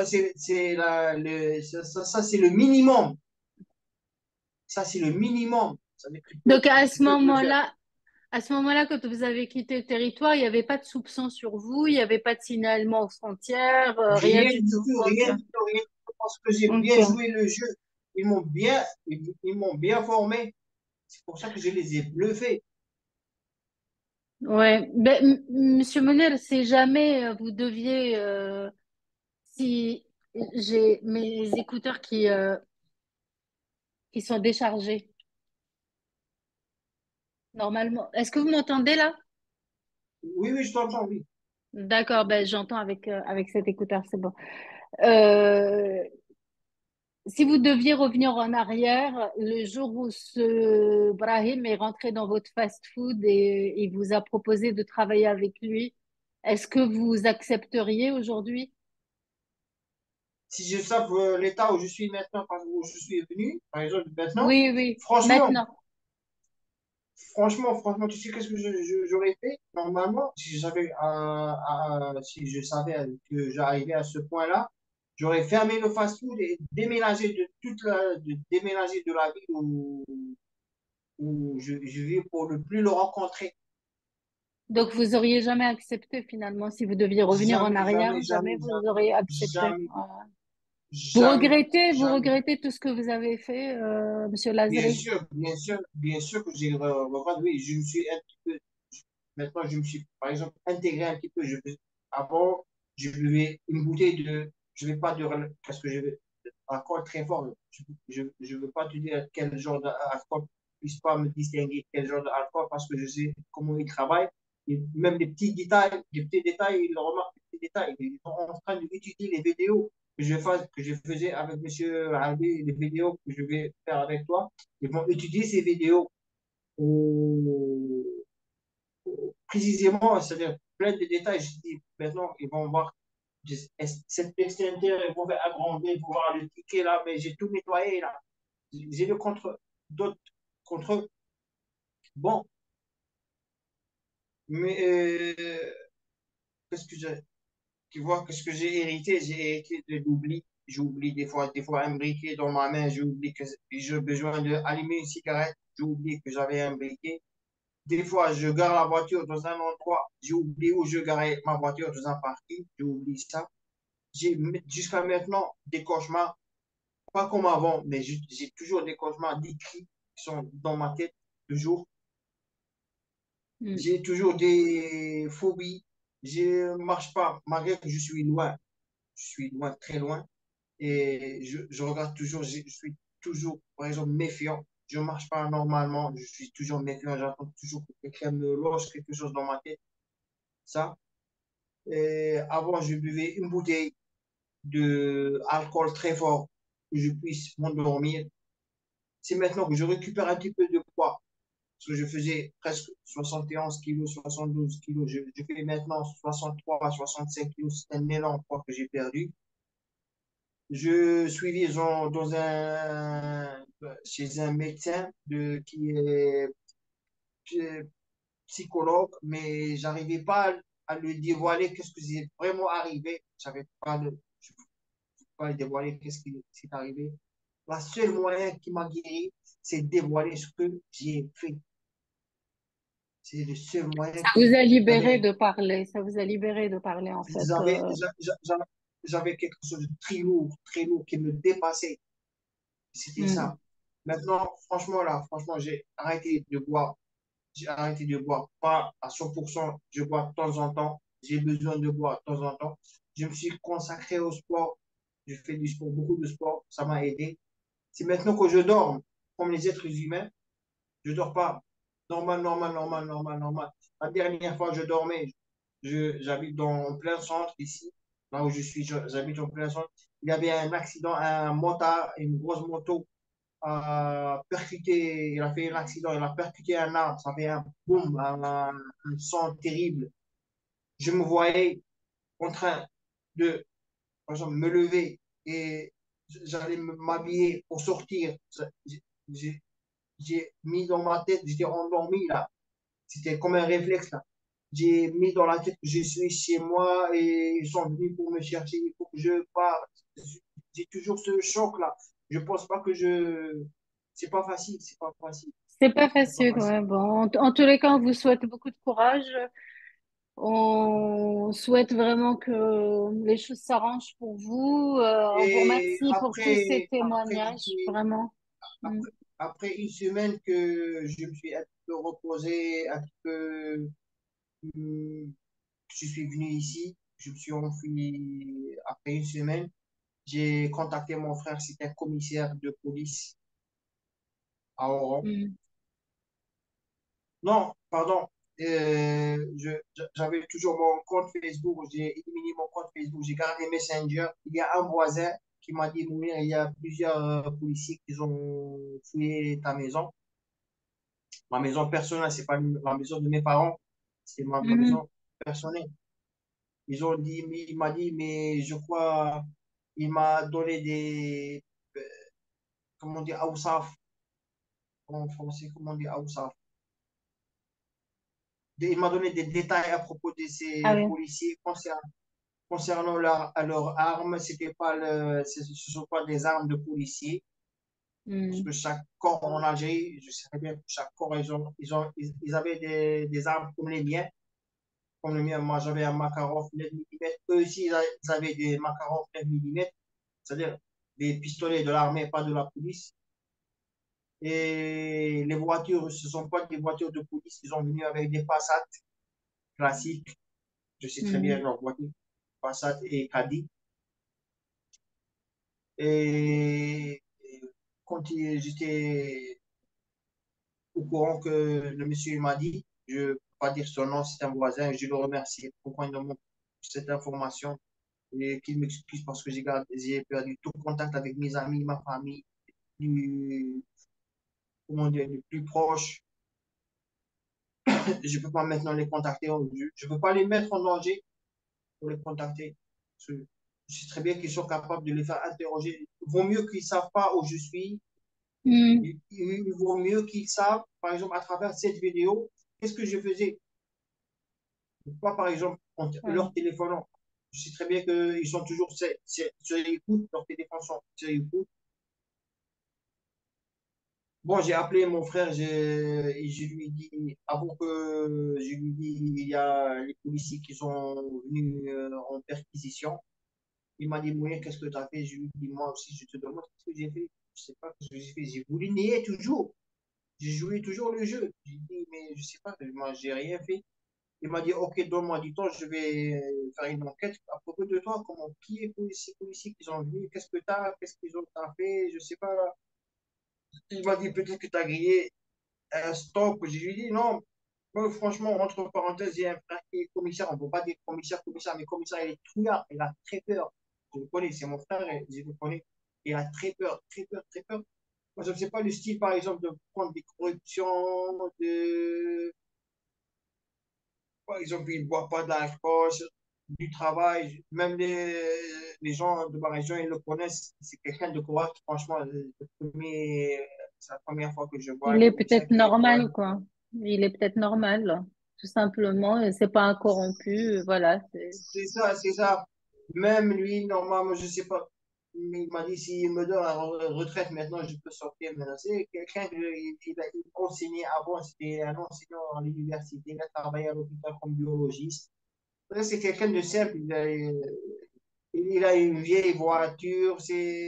ça, c'est le minimum. Ça, c'est le minimum. Ça veut dire que Donc tu peux le faire. à ce moment-là, quand vous avez quitté le territoire, il n'y avait pas de soupçon sur vous, il n'y avait pas de signalement aux frontières, rien Rien du du tout. tout, Ok, rien du tout, rien du tout, parce que j'ai bien ok. joué le jeu. Ils m'ont bien formé. C'est pour ça que je les ai bluffés. Ouais. Ben, Monsieur Mounir, si jamais vous deviez, si j'ai mes écouteurs qui sont déchargés, normalement. Est-ce que vous m'entendez là? Oui, oui, je t'entends, oui. D'accord, ben j'entends avec cet écouteur, c'est bon. Euh, Si vous deviez revenir en arrière, le jour où ce Brahim est rentré dans votre fast-food et il vous a proposé de travailler avec lui, est-ce que vous accepteriez aujourd'hui? Si je savais l'état où je suis maintenant, où je suis venu, par exemple maintenant, Oui, oui, franchement, maintenant. franchement, tu sais qu'est-ce que j'aurais fait normalement si je savais que j'arrivais à ce point-là, j'aurais fermé le fast-food et déménager de la ville où je vis pour ne plus le rencontrer. Donc, vous auriez jamais accepté finalement si vous deviez revenir en Jamais, arrière, jamais, jamais jamais, vous jamais, auriez accepté. jamais, Voilà. jamais, Vous jamais. regrettez tout ce que vous avez fait, Monsieur Lazare? Bien sûr que j'ai regrette, oui, je me suis un petit peu, maintenant je me suis, par exemple, intégré un petit peu. Avant, je buvais une bouteille je vais pas dire, parce que je vais, alcool très fort. Je veux pas te dire quel genre d'alcool, puisse pas me distinguer quel genre d'alcool parce que je sais comment ils travaillent. Et même les petits détails, ils remarquent les petits détails. Ils sont en train d'étudier les vidéos que je faisais avec Monsieur Harvey, les vidéos que je vais faire avec toi. Ils vont étudier ces vidéos au- précisément, c'est-à-dire plein de détails. Je dis, maintenant, ils vont voir cette extincteur, ils vont faire agrandir, ils vont voir le ticket là, mais j'ai tout nettoyé là. J'ai le contre d'autres contre eux. Bon, mais qu'est-ce que j'ai, tu vois, qu'est-ce que j'ai hérité? J'ai hérité de l'oubli. J'oublie des fois un briquet dans ma main, j'oublie que j'ai besoin d'allumer une cigarette, j'oublie que j'avais un briquet. Des fois, je gare la voiture dans un endroit, j'ai oublié où je garais ma voiture dans un parking, j'ai oublié ça. J'ai jusqu'à maintenant des cauchemars, pas comme avant, mais j'ai toujours des cauchemars décrits qui sont dans ma tête toujours. Hmm. J'ai toujours des phobies. Je ne marche pas, malgré que je suis loin. Je suis loin, très loin. Et je regarde toujours, je suis toujours, par exemple, méfiant. Je ne marche pas normalement, je suis toujours méfiant. J'attends toujours que quelqu'un me lance quelque chose dans ma tête. Ça. Et avant, je buvais une bouteille de alcool très fort que je puisse m'endormir. C'est maintenant que je récupère un petit peu de poids. Parce que je faisais presque 71 kilos, 72 kilos. Je fais maintenant 63, 65 kilos. C'est un énorme poids que j'ai perdu. Je suis chez un médecin qui est psychologue, mais j'arrivais pas à le dévoiler qu'est-ce que c'est vraiment arrivé. Je ne peux pas le dévoiler qu'est-ce qui s'est arrivé. La seule moyen qui m'a guéri, c'est de dévoiler ce que j'ai fait. C'est le seul moyen Ça vous a libéré j'avais, de parler, ça vous a libéré de parler en fait. j'avais, j'avais quelque chose de très lourd qui me dépassait. C'était Hmm, ça. Maintenant, franchement, là, franchement, j'ai arrêté de boire. J'ai arrêté de boire. Pas à 100%. Je bois de temps en temps. J'ai besoin de boire de temps en temps. Je me suis consacré au sport. Je fais du sport, beaucoup de sport. Ça m'a aidé. C'est maintenant que je dors, comme les êtres humains. Je dors pas. Normal. La dernière fois, je dormais. J'habite en plein centre ici, là où je suis. J'habite en plein centre. Il y avait un accident, un motard, une grosse moto a percuté, il a fait un accident, il a percuté un arbre, ça fait un boum, un son terrible. Je me voyais en train de, par exemple, me lever et j'allais m'habiller pour sortir. J'ai j'ai mis dans ma tête, j'étais endormi là. C'était comme un réflexe là. J'ai mis dans la tête que je suis chez moi et ils sont venus pour me chercher, il faut que je parte. J'ai toujours ce choc là. Je pense pas que je. C'est pas facile, c'est pas facile, c'est pas c'est pas facile, facile. ouais. Bon, en tous les cas, on vous souhaite beaucoup de courage. On souhaite vraiment que les choses s'arrangent pour vous. On vous Et remercie pour tous ces témoignages, j'étais, vraiment. Mm. après une semaine que je me suis un peu reposé, un peu, je suis venu ici, je me suis enfui après une semaine. J'ai contacté mon frère, c'était un commissaire de police à Oran. Mm. Non, pardon. J'avais toujours mon compte Facebook. J'ai éliminé mon compte Facebook. J'ai gardé Messenger. Il y a un voisin qui m'a dit, Mounir, il y a plusieurs policiers qui ont fouillé ta maison. Ma maison personnelle, c'est pas la maison de mes parents. C'est ma Mm. maison personnelle. Il m'a dit, mais je crois, il m'a donné euh, comment on dit, Aoussaf. En français, comment on dit Aoussaf. Il m'a donné des détails à propos de Ah ces oui. policiers concernant leurs armes. C'était pas ce ne sont pas des armes de policiers. Parce Mm. que chaque corps en Algérie, je sais bien que chaque corps, ils avaient des armes comme les miens. Comme le mien, moi j'avais un Makarov 9 mm. Eux aussi, ils avaient des Makarov 9 mm. C'est-à-dire des pistolets de l'armée, pas de la police. Et les voitures, ce ne sont pas des voitures de police. Ils sont venus avec des Passat classiques. Je sais très bien Mm. leur voiture, Passat et Caddy. Et quand j'étais au courant que le monsieur m'a dit, je ne peux pas dire son nom, c'est un voisin, je le remercie pour prendre cette information et qu'il m'excuse parce que j'ai perdu tout contact avec mes amis, ma famille, plus, comment dire, les plus proches. Je ne peux pas maintenant les contacter, je ne peux pas les mettre en danger pour les contacter. Je sais très bien qu'ils sont capables de les faire interroger. Il vaut mieux qu'ils ne savent pas où je suis. Mm. Il vaut mieux qu'ils savent, par exemple, à travers cette vidéo, qu'est-ce que je faisais. Pas, par exemple, Ouais. leur téléphone. Je sais très bien qu'ils sont toujours sur écoute, leurs téléphones sont sur écoute. Bon, j'ai appelé mon frère, et je lui ai dit, avant que je lui ai dit, il y a les policiers qui sont venus en perquisition. Il m'a dit, Moyen, qu'est-ce que tu as fait? Je lui ai dit, moi aussi, je te demande ce que j'ai fait. Je sais pas ce que j'ai fait. J'ai voulu nier toujours. J'ai joué toujours le jeu. J'ai dit, mais je sais pas, moi, j'ai rien fait. Il m'a dit, OK, donne-moi du temps, je vais faire une enquête à propos de toi. Comment, qui est policier qui sont venus? Qu'est-ce que tu as? Qu'est-ce qu'ils ont fait? Je sais pas. Il m'a dit, peut-être que tu as grillé un stop. Je lui ai dit, non. Moi, franchement, entre parenthèses, il y a un frère qui est commissaire. On ne peut pas dire commissaire, mais commissaire, il est trouillard. Il a très peur. Je le connais, c'est mon frère, je le connais. Il a très peur, très peur, très peur. Moi, je ne sais pas le style, par exemple, de prendre des corruptions, par exemple, il ne boit pas d'alcool, du travail. Même les gens de ma région, ils le connaissent. C'est quelqu'un de correct. Franchement, c'est la première fois que je vois Il un est commissaire peut-être qui est correct. normal, quoi. Il est peut-être normal, tout simplement. Et c'est pas un corrompu. Voilà. C'est ça, c'est ça. Même lui, normalement, je ne sais pas. il m'a dit, s'il me donne la retraite maintenant, je peux sortir maintenant. C'est quelqu'un il enseignait avant, c'était un enseignant à l'université, il a travaillé à l'hôpital comme biologiste. C'est quelqu'un de simple, il a une vieille voiture,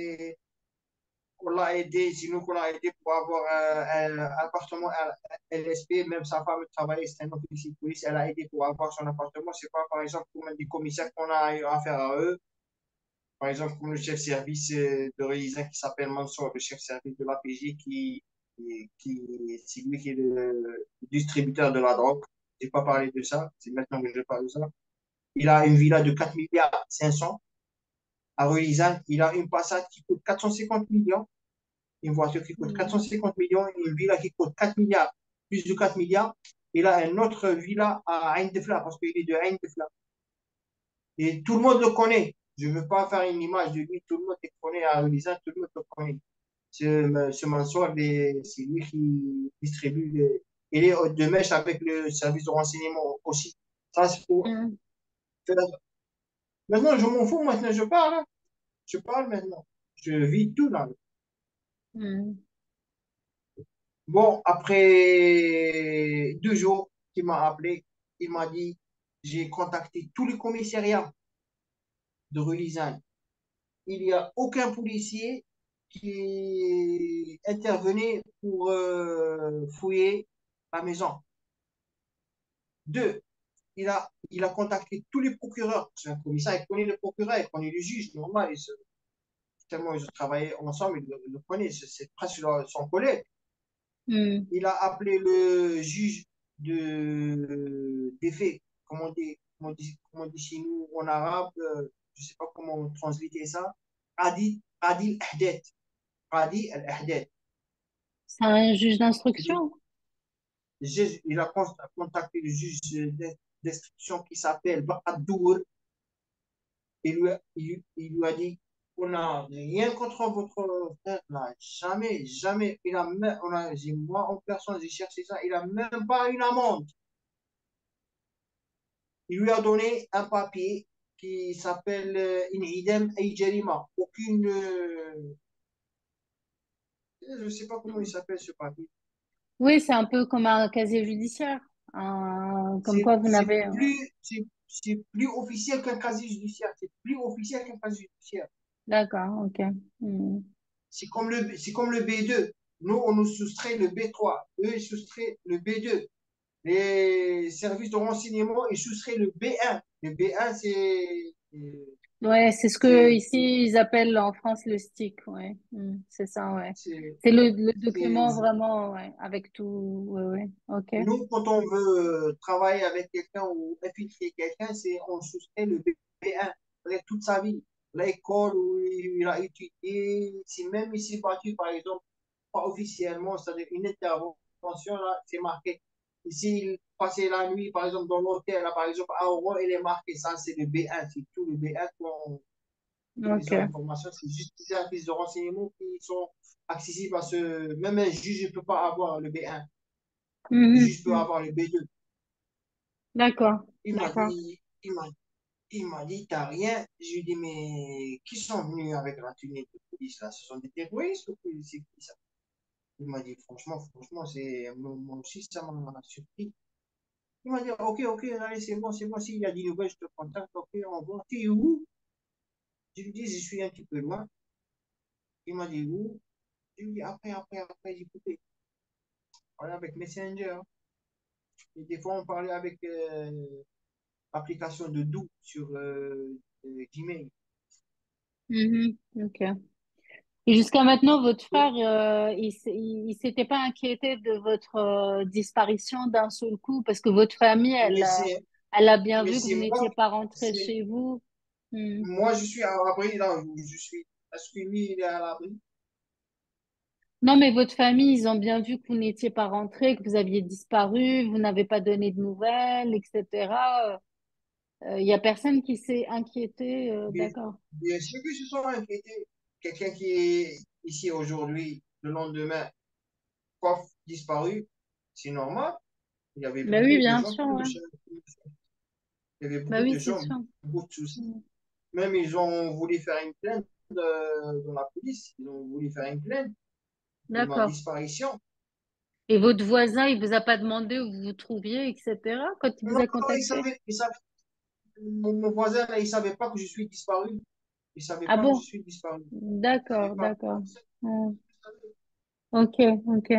on l'a aidé, c'est nous qu'on l'a aidé pour avoir un appartement à LSP, même sa femme travaillait, c'était un officier de police, elle a aidé pour avoir son appartement. C'est pas, par exemple, comme des commissaires qu'on a eu affaire à eux. Par exemple, comme le chef service de Rélisin qui s'appelle Mansour, le chef service de l'APJ, c'est lui qui est le distributeur de la drogue. Je n'ai pas parlé de ça, c'est maintenant que je parle de ça. Il a une villa de 4 milliards 500 à Rélisin. Il a une Passat qui coûte 450 millions, une voiture qui coûte Mm. 450 millions, une villa qui coûte 4 milliards, plus de 4 milliards. Il a une autre villa à Ain Defla parce qu'il est de Ain Defla. Et tout le monde le connaît. Je ne veux pas faire une image de lui, tout le monde le connaît à Relisa, tout le monde le connaît. Ce Mansour, c'est lui qui distribue. Il est de mèche avec le service de renseignement aussi. Ça, c'est pour. Mm. Maintenant, je m'en fous, maintenant, je parle, hein. Je parle maintenant. Je vis tout là. Mm. Bon, après 2 jours, il m'a appelé, il m'a dit, j'ai contacté tous les commissariats de Relisane. Il n'y a aucun policier qui intervenait pour fouiller la maison. Deux, il a contacté tous les procureurs. C'est un commissaire, il connaît le procureur, il connaît le juge, normal. Tellement ils ont travaillé ensemble, il le connaît, c'est presque son collègue. Mm. Il a appelé le juge des faits, comment on dit chez nous en arabe, je ne sais pas comment transliter ça, Adil Ahdet. Adi Al-Ahdet. C'est un juge d'instruction? Il a contacté le juge d'instruction qui s'appelle Bahadour. Il lui a dit on n'a rien contre votre frère là. Jamais, jamais. Moi en personne, j'ai cherché ça. Il n'a même pas une amende. Il lui a donné un papier qui s'appelle Inhidem Jarima. Aucune. Je ne sais pas comment il s'appelle ce papier. Oui, c'est un peu comme un casier judiciaire. Comme quoi vous C'est n'avez... c'est plus officiel qu'un casier judiciaire. C'est plus officiel qu'un casier judiciaire. D'accord, ok. Mm. C'est comme le B2. Nous, on nous soustrait le B3. Eux, ils soustraient le B2. Les services de renseignement, ils soustraient le B1. Le B1, Ouais, c'est ce que c'est, ici ils appellent en France le stick, ouais. C'est ça, ouais. c'est, C'est le document c'est- vraiment, ouais, avec tout, ouais, ouais. Ok. Nous, quand on veut travailler avec quelqu'un ou infiltrer quelqu'un, on soustrait le B1 avec toute sa vie. L'école où il a étudié, si même il s'est battu, par exemple, pas officiellement, c'est-à-dire une intervention, là, c'est marqué. Ici, il passait la nuit, par exemple, dans l'hôtel, là, par exemple, à Oran, il est marqué, ça, c'est le B1, c'est tout le B1, toutes les Ok. informations, c'est juste des services de renseignement qui sont accessibles à même un juge ne peut pas avoir le B1. Le Mhm, juge peut mhm. avoir le B2. D'accord, Il m'a d'accord. dit, il m'a dit, t'as rien. Je lui ai dit, mais qui sont venus avec la tenue de police là? Ce sont des terroristes ou policiers qui ça? Il m'a dit, franchement, moi aussi, ça m'a surpris. Il m'a dit, ok, ok, allez, c'est bon, s'il y a des nouvelles, je te contacte, ok, on va. Tu es où? Je lui dis, je suis un petit peu loin. Il m'a dit, où? Je lui dis, après, j'ai coupé. On parlait avec Messenger. Et des fois, on parlait avec l'application de Do sur Gmail. Mhm, ok. Et jusqu'à maintenant, votre frère, il s'était pas inquiété de votre disparition d'un seul coup, parce que votre famille, Mais c'est, elle a bien mais vu que vous c'est moi, n'étiez pas rentré c'est, chez vous. Hmm. moi, je suis à l'abri, là, est-ce que lui, il est à l'abri? Non, mais votre famille, ils ont bien vu que vous n'étiez pas rentré, que vous aviez disparu, vous n'avez pas donné de nouvelles, etc. Il y a personne qui s'est inquiété, Bien, d'accord. bien sûr qu'ils se sont inquiétés. Quelqu'un qui est ici aujourd'hui, le lendemain, pof, disparu, c'est normal. Il y avait Ben oui, beaucoup de bien gens sûr, qui le ouais. cherchaient. Il y avait Ben beaucoup oui, de c'est gens, sûr. beaucoup de soucis. Hmm. Même ils ont voulu faire une plainte. dans la police. Ils ont voulu faire une plainte de ma D'accord. disparition. Et votre voisin, il vous a pas demandé où vous vous trouviez, etc., quand il Non, vous a non, contacté? mon voisin, là, il savait pas que je suis disparu. Il savait Ah pas que je bon? suis disparu. Il savait D'accord, pas. d'accord. Hmm. Ok, ok.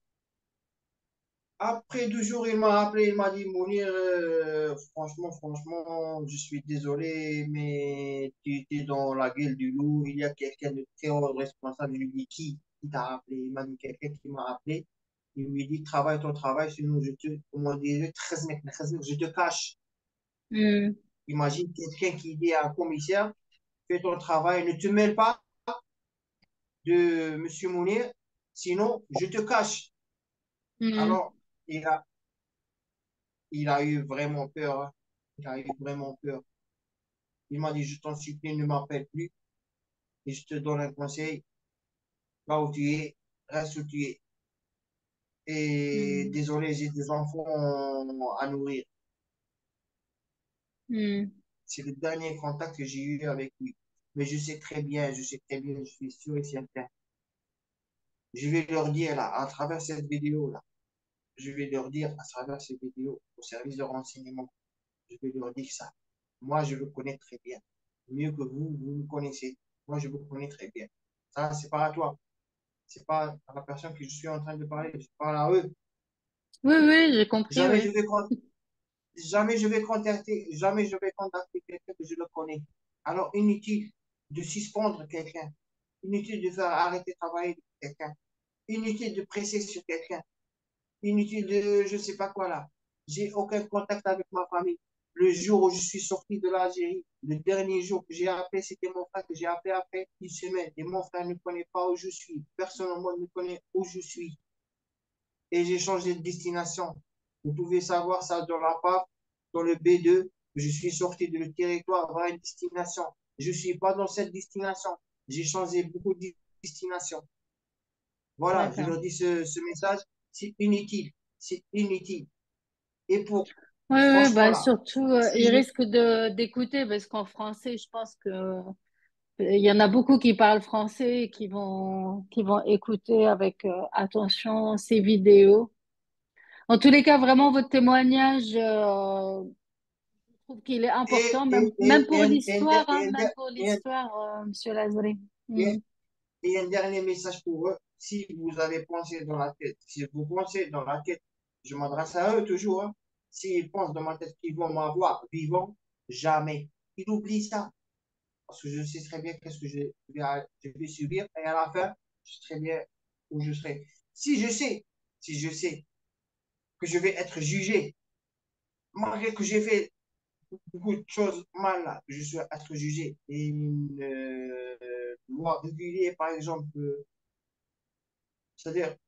Après 2 jours, il m'a appelé, il m'a dit, Mounir, franchement, je suis désolé, mais tu étais dans la gueule du loup. Il y a quelqu'un de très haut responsable. Je lui dis, qui t'a appelé? Il m'a dit, quelqu'un qui m'a appelé. Il lui dit, travaille ton travail, sinon comment dire, 13 mètres, je te cache. Hmm, Imagine quelqu'un qui dit à un commissaire, fais ton travail, ne te mêle pas de Monsieur Mounir, sinon je te cache. hmm, Alors, il a, il a eu vraiment peur, hein. Il a eu vraiment peur. Il m'a dit, je t'en supplie, ne m'appelle plus. Et je te donne un conseil, va où tu es, reste où tu es. Et hmm, désolé, j'ai des enfants à nourrir. hmm, C'est le dernier contact que j'ai eu avec lui. Mais je sais très bien, je suis sûr et certain. Je vais leur dire là, à travers cette vidéo là, je vais leur dire à travers cette vidéo au service de renseignement, je vais leur dire ça. Moi, je le connais très bien. Mieux que vous, vous me connaissez. Moi, je vous connais très bien. Ça, c'est pas à toi. C'est pas à la personne que je suis en train de parler. Je parle à eux. oui, oui, j'ai compris, Jamais oui. je vais, jamais je vais contacter quelqu'un que je le connais. Alors, inutile de suspendre quelqu'un. Inutile de faire arrêter de travailler quelqu'un. Inutile de presser sur quelqu'un. Inutile de je sais pas quoi là. J'ai aucun contact avec ma famille. Le jour où je suis sorti de l'Algérie, le dernier jour que j'ai appelé, c'était mon frère que j'ai appelé après une semaine. Et mon frère ne connaît pas où je suis. Personne au monde ne connaît où je suis. Et j'ai changé de destination. Vous pouvez savoir ça dans la PAF, dans le B2, que je suis sorti de le territoire vers une destination. Je ne suis pas dans cette destination. J'ai changé beaucoup de destinations. Voilà, je D'accord. leur dis ce message, c'est inutile. C'est inutile. Et pour, Oui, oui, franchement, bah là, surtout, si ils je, risquent de d'écouter parce qu'en français, je pense que il y en a beaucoup qui parlent français et qui vont écouter avec attention ces vidéos. En tous les cas, vraiment, votre témoignage, je trouve qu'il est et, important, et, même et, pour l'histoire, hein, même pour et, l'histoire, Monsieur Lazare. et, Hmm. et un dernier message pour eux. Si vous avez pensé dans la tête, si vous pensez dans la tête, je m'adresse à eux toujours, hein. S'ils pensent dans ma tête qu'ils vont m'avoir vivant, jamais. Ils oublient ça. Parce que je sais très bien qu'est-ce que je vais subir. Et à la fin, je sais très bien où je serai. Si je sais, si je sais que je vais être jugé, malgré que j'ai fait beaucoup de choses mal, là, je suis être jugé. Et une loi régulière, par exemple, c'est-à-dire,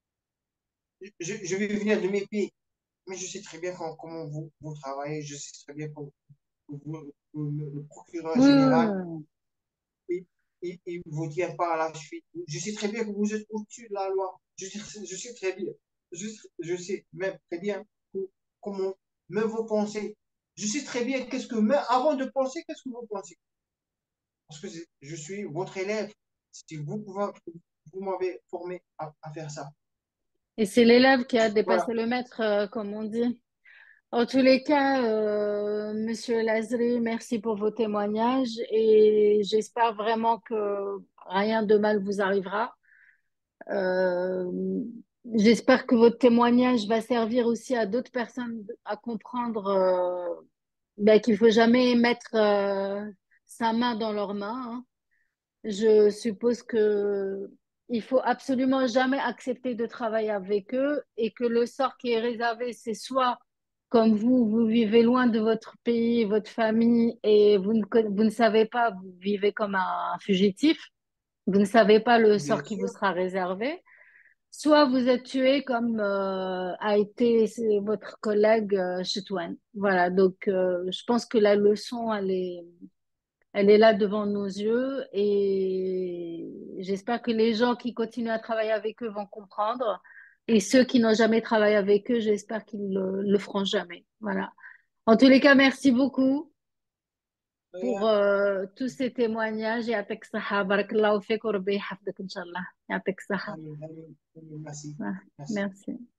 je vais venir de mes pays, mais je sais très bien comment vous travaillez, je sais très bien comment le procureur Oui, oui, général, oui. il, il vous tient pas à la suite. Je sais très bien que vous êtes au-dessus de la loi. Je sais très bien. Je sais même très bien comment, même vos pensées. Je sais très bien qu'est-ce que, même avant de penser, qu'est-ce que vous pensez. Parce que je suis votre élève. Si vous m'avez formé à faire ça. Et c'est l'élève qui a Voilà. dépassé le maître, comme on dit. En tous les cas, Monsieur Lazri, merci pour vos témoignages et j'espère vraiment que rien de mal vous arrivera. Euh, J'espère que votre témoignage va servir aussi à d'autres personnes à comprendre ben, qu'il faut jamais mettre sa main dans leurs mains, hein. Je suppose que il faut absolument jamais accepter de travailler avec eux et que le sort qui est réservé, c'est soit comme vous vivez loin de votre pays, votre famille et vous ne savez pas, vous vivez comme un fugitif, vous ne savez pas le Bien sort qui vous sûr. sera réservé, soit vous êtes tué comme a été votre collègue Chitwan. Voilà, donc je pense que la leçon, elle est là devant nos yeux et j'espère que les gens qui continuent à travailler avec eux vont comprendre. Et ceux qui n'ont jamais travaillé avec eux, j'espère qu'ils le feront jamais. Voilà. En tous les cas, merci beaucoup. pour tous ces témoignages. يعطيك الصحة. بارك الله فيك وربي يحفظك إن شاء الله. يعطيك الصحة. Amin, amin, amin. Merci. Ouais, Merci. merci.